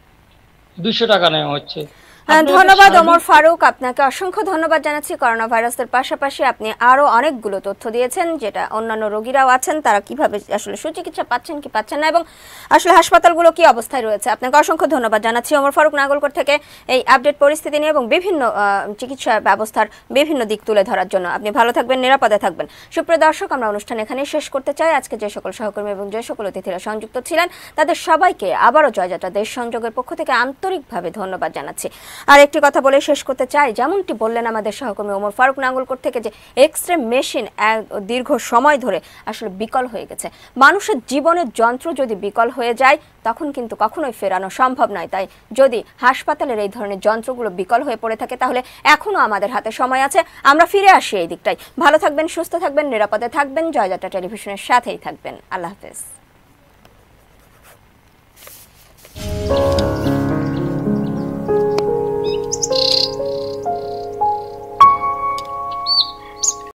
200 টাকা নেওয়া হচ্ছে। ধন্যবাদ ওমর ফারুক, আপনাকে অসংখ্য ধন্যবাদ জানাচ্ছি। করোনা ভাইরাসের পাশাপাশি আপনি আরো অনেকগুলো তথ্য দিয়েছেন, যেটা অন্যান্য রোগীরাও আছেন তারা কিভাবে আসলে সুচিকিৎসা পাচ্ছেন কি পাচ্ছেন না, এবং আসলে হাসপাতালগুলো কি অবস্থায় রয়েছে। আপনাকে অসংখ্য ধন্যবাদ জানাচ্ছি ওমর ফারুক, নাঙ্গলকোট থেকে এই আপডেট পরিস্থিতি নিয়ে এবং বিভিন্ন চিকিৎসা ব্যবস্থার বিভিন্ন দিক তুলে ধরার জন্য। আপনি ভালো থাকবেন, নিরাপদে থাকবেন। সুপ্রিয় দর্শক, আমরা অনুষ্ঠান এখানেই শেষ করতে চাই। আজকে যে সকল সহকর্মী এবং যে সকল অতিথিরা সংযুক্ত ছিলেন তাদের সবাইকে আবারও জয়যাত্রা দেশ সংযোগের পক্ষ থেকে আন্তরিকভাবে ধন্যবাদ জানাচ্ছি। আর একটি কথা বলে শেষ করতে চাই, যেমনটি বললেন আমাদের সহকর্মী ওমর ফারুক নাঙ্গলকোট থেকে, যে এক্সরে মেশিন দীর্ঘ সময় ধরে আসলে বিকল হয়ে গেছে। মানুষের জীবনের যন্ত্র যদি বিকল হয়ে যায় তখন কিন্তু কখনোই ফেরানো সম্ভব নয়। তাই যদি হাসপাতালের এই ধরনের যন্ত্রগুলো বিকল হয়ে পড়ে থাকে তাহলে এখনো আমাদের হাতে সময় আছে, আমরা ফিরে আসি এই দিকটাই। ভালো থাকবেন, সুস্থ থাকবেন, নিরাপদে থাকবেন, জয়যাত্রা টেলিভিশনের সাথেই থাকবেন। আল্লাহ হাফেজ।